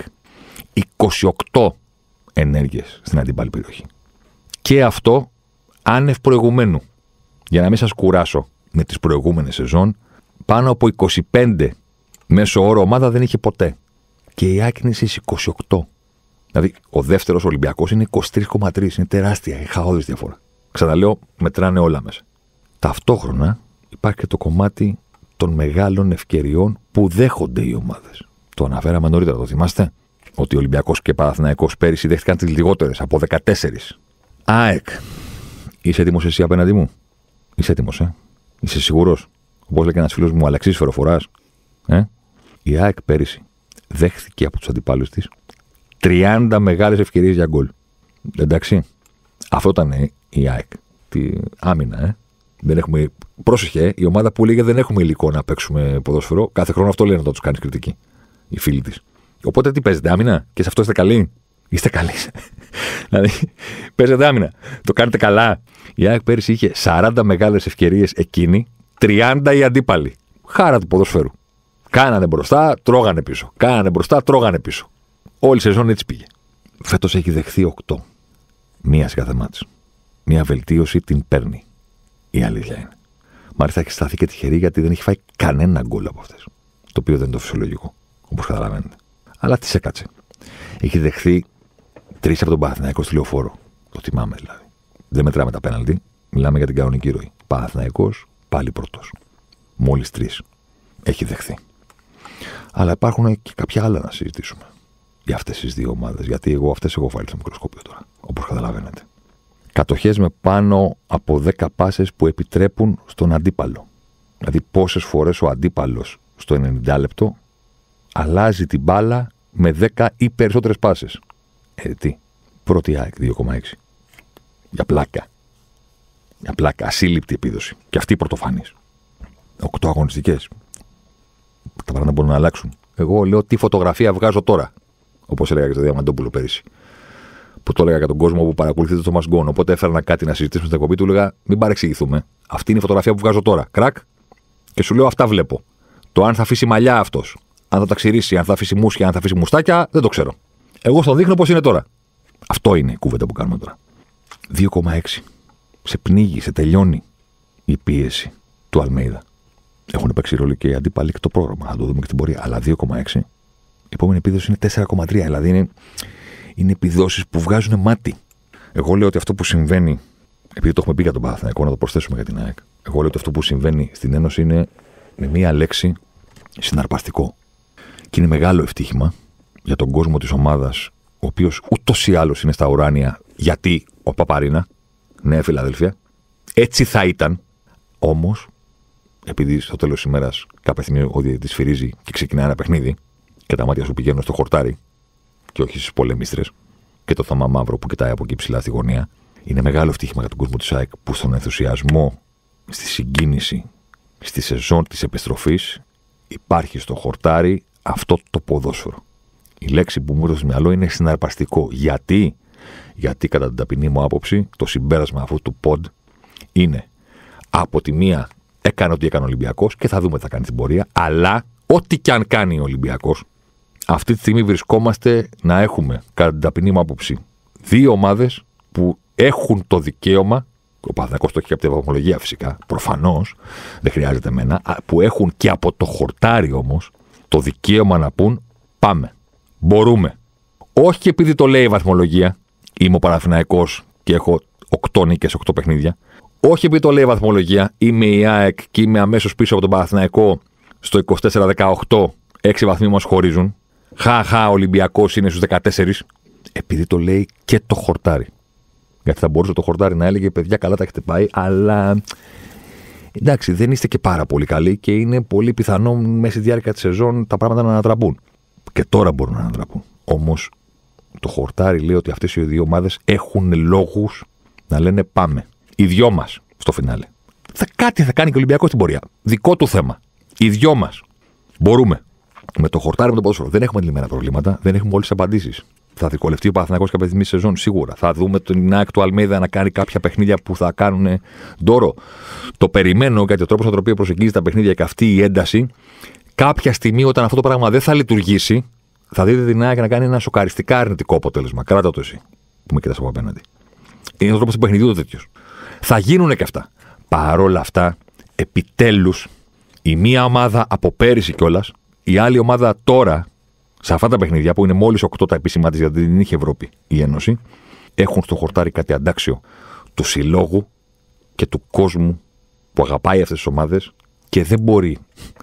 28 ενέργειες στην αντίπαλη περιοχή. Και αυτό άνευ προηγουμένου. Για να μην σας κουράσω με τις προηγούμενες σεζόν, πάνω από 25 μέσο όρο ομάδα δεν είχε ποτέ. Και η ΑΕΚ είναι στις 28. Δηλαδή, ο δεύτερος Ολυμπιακός είναι 23,3. Είναι τεράστια, είναι χαόδης διαφορά. Ξαναλέω, μετράνε όλα μέσα. Ταυτόχρονα υπάρχει και το κομμάτι των μεγάλων ευκαιριών που δέχονται οι ομάδες. Το αναφέραμε νωρίτερα, το θυμάστε? Ότι ο Ολυμπιακός και Παναθηναϊκός πέρυσι δέχτηκαν τις λιγότερες, από 14. ΑΕΚ, είσαι έτοιμος εσύ απέναντί μου? Είσαι έτοιμος, Είσαι σίγουρος? Όπως λέει και ένας φίλος μου, Αλεξής Φεροφοράς. Η ΑΕΚ πέρυσι δέχθηκε από τους αντιπάλους της 30 μεγάλες ευκαιρίες για γκολ. Εντάξει. Αυτό ήταν η ΑΕΚ. Τη άμυνα, Δεν έχουμε... Πρόσεχε, η ομάδα που λέγε δεν έχουμε υλικό να παίξουμε ποδόσφαιρο. Κάθε χρόνο αυτό λένε όταν τους κάνεις κριτική. Οι φίλοι της. Οπότε τι παίζετε, άμυνα? Και σε αυτό είστε καλοί? Είστε καλοί. Δηλαδή, παίζετε άμυνα. Το κάνετε καλά. Η ΑΕΚ πέρυσι είχε 40 μεγάλες ευκαιρίες εκείνη, 30 οι αντίπαλοι. Χάρα του ποδοσφαίρου. Κάνανε μπροστά, τρώγανε πίσω. Κάνανε μπροστά, τρώγανε πίσω. Όλη η σεζόν έτσι πήγε. Φέτος έχει δεχθεί 8. Μία σε κάθε μάτς. Μία βελτίωση την παίρνει. Η αλήθεια είναι. Μάλιστα έχει σταθεί και τυχερή γιατί δεν έχει φάει κανένα γκολ από αυτές. Το οποίο δεν είναι το φυσιολογικό, όπως καταλαβαίνετε. Αλλά τι έκατσε. Έχει δεχθεί 3 από τον Παναθηναϊκό στη Λεωφόρο. Το θυμάμαι δηλαδή. Δεν μετράμε τα πέναλτι. Μιλάμε για την κανονική ροή. Παναθηναϊκός πάλι πρώτος. Μόλις 3 έχει δεχθεί. Αλλά υπάρχουν και κάποια άλλα να συζητήσουμε για αυτές τις δύο ομάδες. Γιατί αυτές έχω βάλει στο μικροσκόπιο τώρα, όπως καταλαβαίνετε. Κατοχές με πάνω από 10 πάσες που επιτρέπουν στον αντίπαλο. Δηλαδή πόσες φορές ο αντίπαλος στο 90 λεπτό αλλάζει την μπάλα με 10 ή περισσότερες πάσες. Τι. Πρώτη ΑΕΚ 2,6. Για πλάκα. Για πλάκα. Ασύλληπτη επίδοση. Και αυτή η πρωτοφανής. 8 αγωνιστικές. Τα πράγματα μπορούν να αλλάξουν. Εγώ λέω τι φωτογραφία βγάζω τώρα. Όπως έλεγα και στο Διαμαντόπουλο πέρυσι. Που το έλεγα για τον κόσμο που παρακολουθείτε το Must Go. Οπότε έφερνα κάτι να συζητήσουμε στην εκπομπή του. Λέγα μην παρεξηγηθούμε. Αυτή είναι η φωτογραφία που βγάζω τώρα. Κρακ. Και σου λέω αυτά βλέπω. Το αν θα αφήσει μαλλιά αυτός, αν θα τα ξηρίσει, αν θα αφήσει μουσια, αν θα αφήσει μουστάκια, δεν το ξέρω. Εγώ στον δείχνω πώς είναι τώρα. Αυτό είναι η κουβέντα που κάνουμε τώρα. 2,6. Σε πνίγει, σε τελειώνει η πίεση του Αλμέιδα. Έχουν παίξει ρόλο και οι αντίπαλοι και το πρόγραμμα. Θα το δούμε και την πορεία. Αλλά 2,6. Η επόμενη επίδοση είναι 4,3. Δηλαδή είναι επιδόσεις που βγάζουν μάτι. Εγώ λέω ότι αυτό που συμβαίνει. Επειδή το έχουμε πει για τον Παναθηναϊκό, να το προσθέσουμε για την ΑΕΚ. Εγώ λέω ότι αυτό που συμβαίνει στην Ένωση είναι με μία λέξη συναρπαστικό. Και είναι μεγάλο ευτύχημα για τον κόσμο της ομάδας, ο οποίος ούτως ή άλλως είναι στα ουράνια, γιατί ο Παπαρίνα, Νέα Φιλαδέλφια, έτσι θα ήταν. Όμως, επειδή στο τέλος της ημέρας κάποια στιγμή ο διαιτητής σφυρίζει και ξεκινάει ένα παιχνίδι και τα μάτια σου πηγαίνουν στο χορτάρι και όχι στις πολεμίστρες και το θάμα μαύρο που κοιτάει από εκεί ψηλά στη γωνία, είναι μεγάλο ευτύχημα για τον κόσμο της ΑΕΚ που στον ενθουσιασμό, στη συγκίνηση, στη σεζόν της επιστροφής υπάρχει στο χορτάρι αυτό το ποδόσφαιρο. Η λέξη που μου ήρθε στο μυαλό είναι συναρπαστικό. Γιατί κατά την ταπεινή μου άποψη το συμπέρασμα αυτού του pod είναι από τη μία έκανε ό,τι έκανε ο Ολυμπιακός και θα δούμε τι θα κάνει στην πορεία, αλλά ό,τι και αν κάνει ο Ολυμπιακός, αυτή τη στιγμή βρισκόμαστε να έχουμε κατά την ταπεινή μου άποψη δύο ομάδες που έχουν το δικαίωμα. Ο Παναθηναϊκός το έχει και από τη βαθμολογία φυσικά, προφανώς, δεν χρειάζεται εμένα, που έχουν και από το χορτάρι όμως το δικαίωμα να πούν πάμε, μπορούμε. Όχι επειδή το λέει η βαθμολογία, είμαι ο Παναθηναϊκός και έχω 8 νίκες, 8 παιχνίδια. Όχι επειδή το λέει η βαθμολογία, είμαι η ΑΕΚ και είμαι αμέσως πίσω από τον Παναθηναϊκό στο 24-18, 6 βαθμοί μας χωρίζουν. Χαχα, ο Ολυμπιακός είναι στους 14, επειδή το λέει και το χορτάρι. Γιατί θα μπορούσε το χορτάρι να έλεγε παιδιά καλά τα έχετε πάει, αλλά Εντάξει, δεν είστε και πάρα πολύ καλοί και είναι πολύ πιθανό μέσα στη διάρκεια τη σεζόν τα πράγματα να ανατραπούν. Και τώρα μπορούν να ανατραπούν. Όμως το χορτάρι λέει ότι αυτές οι δύο ομάδες έχουν λόγους να λένε πάμε. Οι δυο μας στο φινάλε. Κάτι θα κάνει και ο Ολυμπιακός στην πορεία. Δικό του θέμα. Οι δυο μας. Μπορούμε. Με το χορτάρι, με το ποδόσφαιρο. Δεν έχουμε λυμμένα προβλήματα. Δεν έχουμε όλες τις απαντήσεις. Θα δυσκολευτεί ο Παναθηναϊκός κάποια στιγμή στη σεζόν, σίγουρα. Θα δούμε τον ΑΕΚ του Αλμέιδα να κάνει κάποια παιχνίδια που θα κάνουν ντόρο. Το περιμένω γιατί ο τρόπος με τον οποίο προσεγγίζει τα παιχνίδια και αυτή η ένταση, κάποια στιγμή όταν αυτό το πράγμα δεν θα λειτουργήσει, θα δείτε την ΑΕΚ να κάνει ένα σοκαριστικά αρνητικό αποτέλεσμα. Κράτα το εσύ που με κοιτάς από απέναντι. Είναι ο τρόπος του παιχνιδιού τέτοιο. Θα γίνουν και αυτά. Παρόλα αυτά, επιτέλους, η μία ομάδα από πέρυσι κιόλας, η άλλη ομάδα τώρα, σε αυτά τα παιχνίδια που είναι μόλις 8 τα επίσημά της, γιατί δεν είχε Ευρώπη η Ένωση, έχουν στο χορτάρι κάτι αντάξιο του συλλόγου και του κόσμου που αγαπάει αυτές τις ομάδες και δεν μπορεί.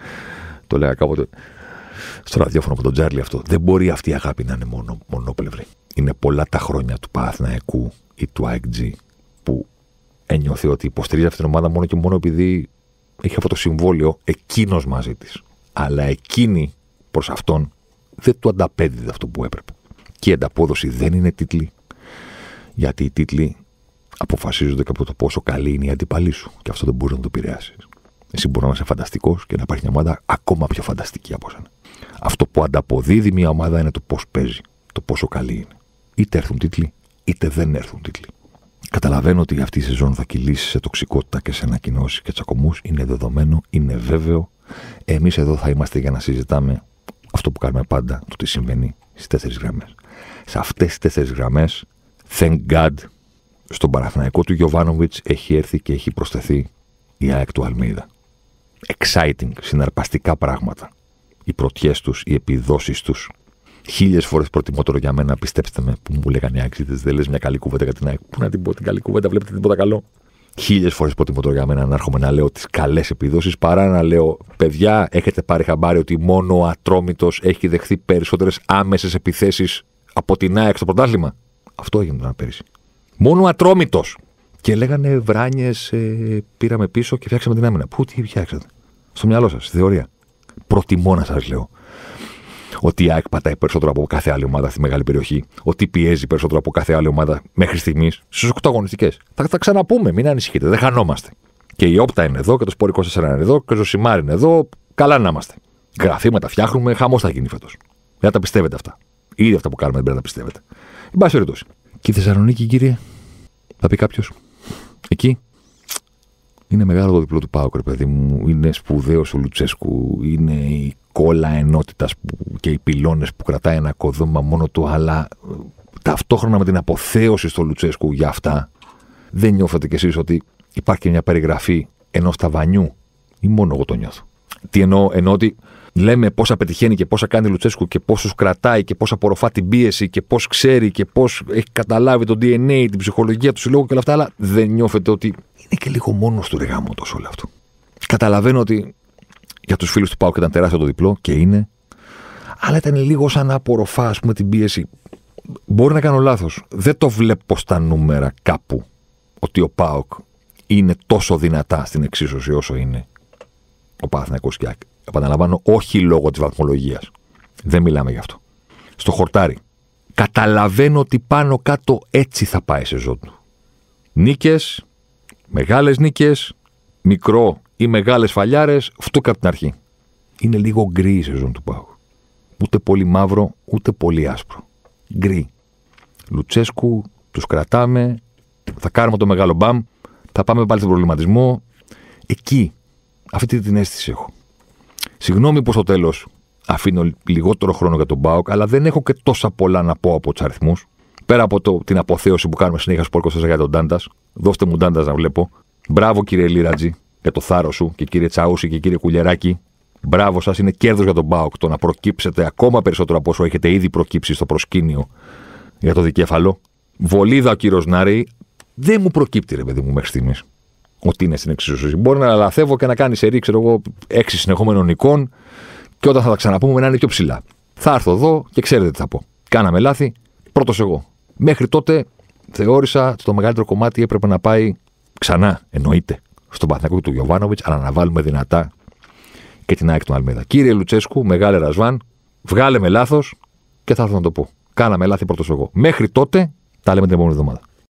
Το λέγα κάποτε στο ραδιόφωνο από τον Τζάρλι αυτό. Δεν μπορεί αυτή η αγάπη να είναι μονόπλευρη. Είναι πολλά τα χρόνια του Παναθηναϊκού ή του AEG που ένιωθε ότι υποστηρίζει αυτή την ομάδα μόνο και μόνο επειδή έχει αυτό το συμβόλαιο εκείνος μαζί της. Αλλά εκείνη προς αυτόν δεν του ανταπέδιδε αυτό που έπρεπε. Και η ανταπόδοση δεν είναι τίτλοι, γιατί οι τίτλοι αποφασίζονται και από το πόσο καλή είναι η αντίπαλή σου. Και αυτό δεν μπορεί να το επηρεάσει. Εσύ μπορεί να είσαι φανταστικός και να υπάρχει μια ομάδα ακόμα πιο φανταστική από σένα. Αυτό που ανταποδίδει μια ομάδα είναι το πώς παίζει, το πόσο καλή είναι. Είτε έρθουν τίτλοι, είτε δεν έρθουν τίτλοι. Καταλαβαίνω ότι αυτή η σεζόν θα κυλήσει σε τοξικότητα και σε ανακοινώσεις και τσακωμούς. Είναι δεδομένο, είναι βέβαιο. Εμείς εδώ θα είμαστε για να συζητάμε αυτό που κάνουμε πάντα, το τι συμβαίνει στις 4 γραμμές. Σε αυτές τις 4 γραμμές, thank God, στον Παναθηναϊκό του Γιοβάνοβιτς έχει έρθει και έχει προσθεθεί η ΑΕΚ του Αλμέιδα. Exciting, συναρπαστικά πράγματα. Οι πρωτιές τους, οι επιδόσεις τους. 1000 φορές προτιμότερο για μένα, πιστέψτε με, που μου λέγανε οι άξιδες, δεν λες μια καλή κουβέντα για την ΑΕΚ. Πού να την πω την καλή κουβέντα, βλέπετε τίποτα καλό. 1000 φορές προτιμότερο για μένα να έρχομαι να λέω τις καλές επιδόσεις παρά να λέω παιδιά, έχετε πάρει χαμπάρι ότι μόνο ο Ατρόμητος έχει δεχθεί περισσότερες άμεσες επιθέσεις από την ΑΕΚ στο πρωτάθλημα. Αυτό έγινε τώρα πέρυσι. Μόνο ο Ατρόμητος. Και λέγανε Βράνιες, πήραμε πίσω και φτιάξαμε την άμυνα. Πού, τι φτιάξατε? Στο μυαλό σας, στη θεωρία. Προτιμώ να σας λέω ότι η ΑΕΚ πατάει περισσότερο από κάθε άλλη ομάδα στη μεγάλη περιοχή, ότι πιέζει περισσότερο από κάθε άλλη ομάδα μέχρι στιγμής στις 8 αγωνιστικές. Θα τα ξαναπούμε, μην ανησυχείτε, δεν χανόμαστε. Και η Όπτα είναι εδώ και το Σπόρ 24 είναι εδώ και ο Ζωσιμάρ είναι εδώ. Καλά να είμαστε. Γραφήματα φτιάχνουμε, χαμός θα γίνει φέτος. Δεν τα πιστεύετε αυτά. Ήδη αυτά που κάνουμε δεν πρέπει να τα πιστεύετε. Εν πάση περιπτώσει. Και η Θεσσαλονίκη, κύριε, θα πει κάποιος. Εκεί είναι μεγάλο το διπλό του ΠΑΟΚ, ρε παιδί μου. Είναι σπουδαίος ο Λουτσέσκου. Είναι η κόλλα ενότητας και οι πυλώνες που κρατάει ένα οικοδόμημα μόνο του. Αλλά ταυτόχρονα με την αποθέωση στο Λουτσέσκου για αυτά, δεν νιώθετε κι εσείς ότι υπάρχει και μια περιγραφή ενός ταβανιού? Ή μόνο εγώ το νιώθω? Τι εννοώ? Εννοώ ότι λέμε πόσα πετυχαίνει και πόσα κάνει ο Λουτσέσκου και πόσους κρατάει και πώς απορροφά την πίεση και πώς ξέρει και πώς έχει καταλάβει το DNA, την ψυχολογία του συλλόγου και όλα αυτά, αλλά δεν νιώθετε ότι είναι και λίγο μόνος του ρεγάμωτος όλο αυτό? Καταλαβαίνω ότι για τους φίλους του ΠΑΟΚ ήταν τεράστιο το διπλό και είναι, αλλά ήταν λίγο σαν να απορροφά, ας πούμε, την πίεση. Μπορεί να κάνω λάθος. Δεν το βλέπω στα νούμερα κάπου ότι ο ΠΑΟΚ είναι τόσο δυνατά στην εξίσωση όσο είναι ο Παναθηναϊκός και ΑΕΚ. Επαναλαμβάνω, όχι λόγω της βαθμολογίας. Δεν μιλάμε γι' αυτό. Στο χορτάρι. Καταλαβαίνω ότι πάνω κάτω έτσι θα πάει η σεζόν του. Νίκες, μεγάλες νίκες, μικρό ή μεγάλες φαλιάρες, φτούκα από την αρχή. Είναι λίγο γκρι η σεζόν του ΠΑΟΚ. Ούτε πολύ μαύρο, ούτε πολύ άσπρο. Γκρι. Λουτσέσκου, τους κρατάμε, θα κάνουμε το μεγάλο μπαμ, θα πάμε πάλι στον προβληματισμό. Εκεί, αυτή την αίσθηση έχω. Συγγνώμη που στο τέλος αφήνω λιγότερο χρόνο για τον ΠΑΟΚ, αλλά δεν έχω και τόσα πολλά να πω από τους αριθμούς. Πέρα από την αποθέωση που κάνουμε συνέχεια Σπορ 24 για τον Ντάντας. Δώστε μου Ντάντας να βλέπω. Μπράβο κύριε Λίρατζη για το θάρρος σου και κύριε Τσαούση και κύριε Κουλιεράκη. Μπράβο σας, είναι κέρδος για τον ΠΑΟΚ το να προκύψετε ακόμα περισσότερο από όσο έχετε ήδη προκύψει στο προσκήνιο για το δικέφαλο. Βολίδα ο κύριος Νάρη. Δεν μου προκύπτει, ρε παιδί μου, μέχρι στιγμής ότι είναι στην εξίσωση. Μπορεί να λαθεύω και να κάνει σερί, ξέρω εγώ, 6 συνεχόμενων εικόν και όταν θα τα ξαναπούμε να είναι πιο ψηλά. Θα έρθω εδώ και ξέρετε τι θα πω. Κάναμε λάθη, πρώτος εγώ. Μέχρι τότε θεώρησα ότι το μεγαλύτερο κομμάτι έπρεπε να πάει ξανά, εννοείται, στον Παναθηναϊκό του Γιοβάνοβιτς, αλλά να βάλουμε δυνατά και την ΑΕΚ του Αλμίδα. Κύριε Λουτσέσκου, μεγάλε Ρασβάν, βγάλε με λάθος και θα έρθω να το πω. Κάναμε λάθη πρώτος εγώ. Μέχρι τότε τα λέμε την επόμενη εβδομάδα.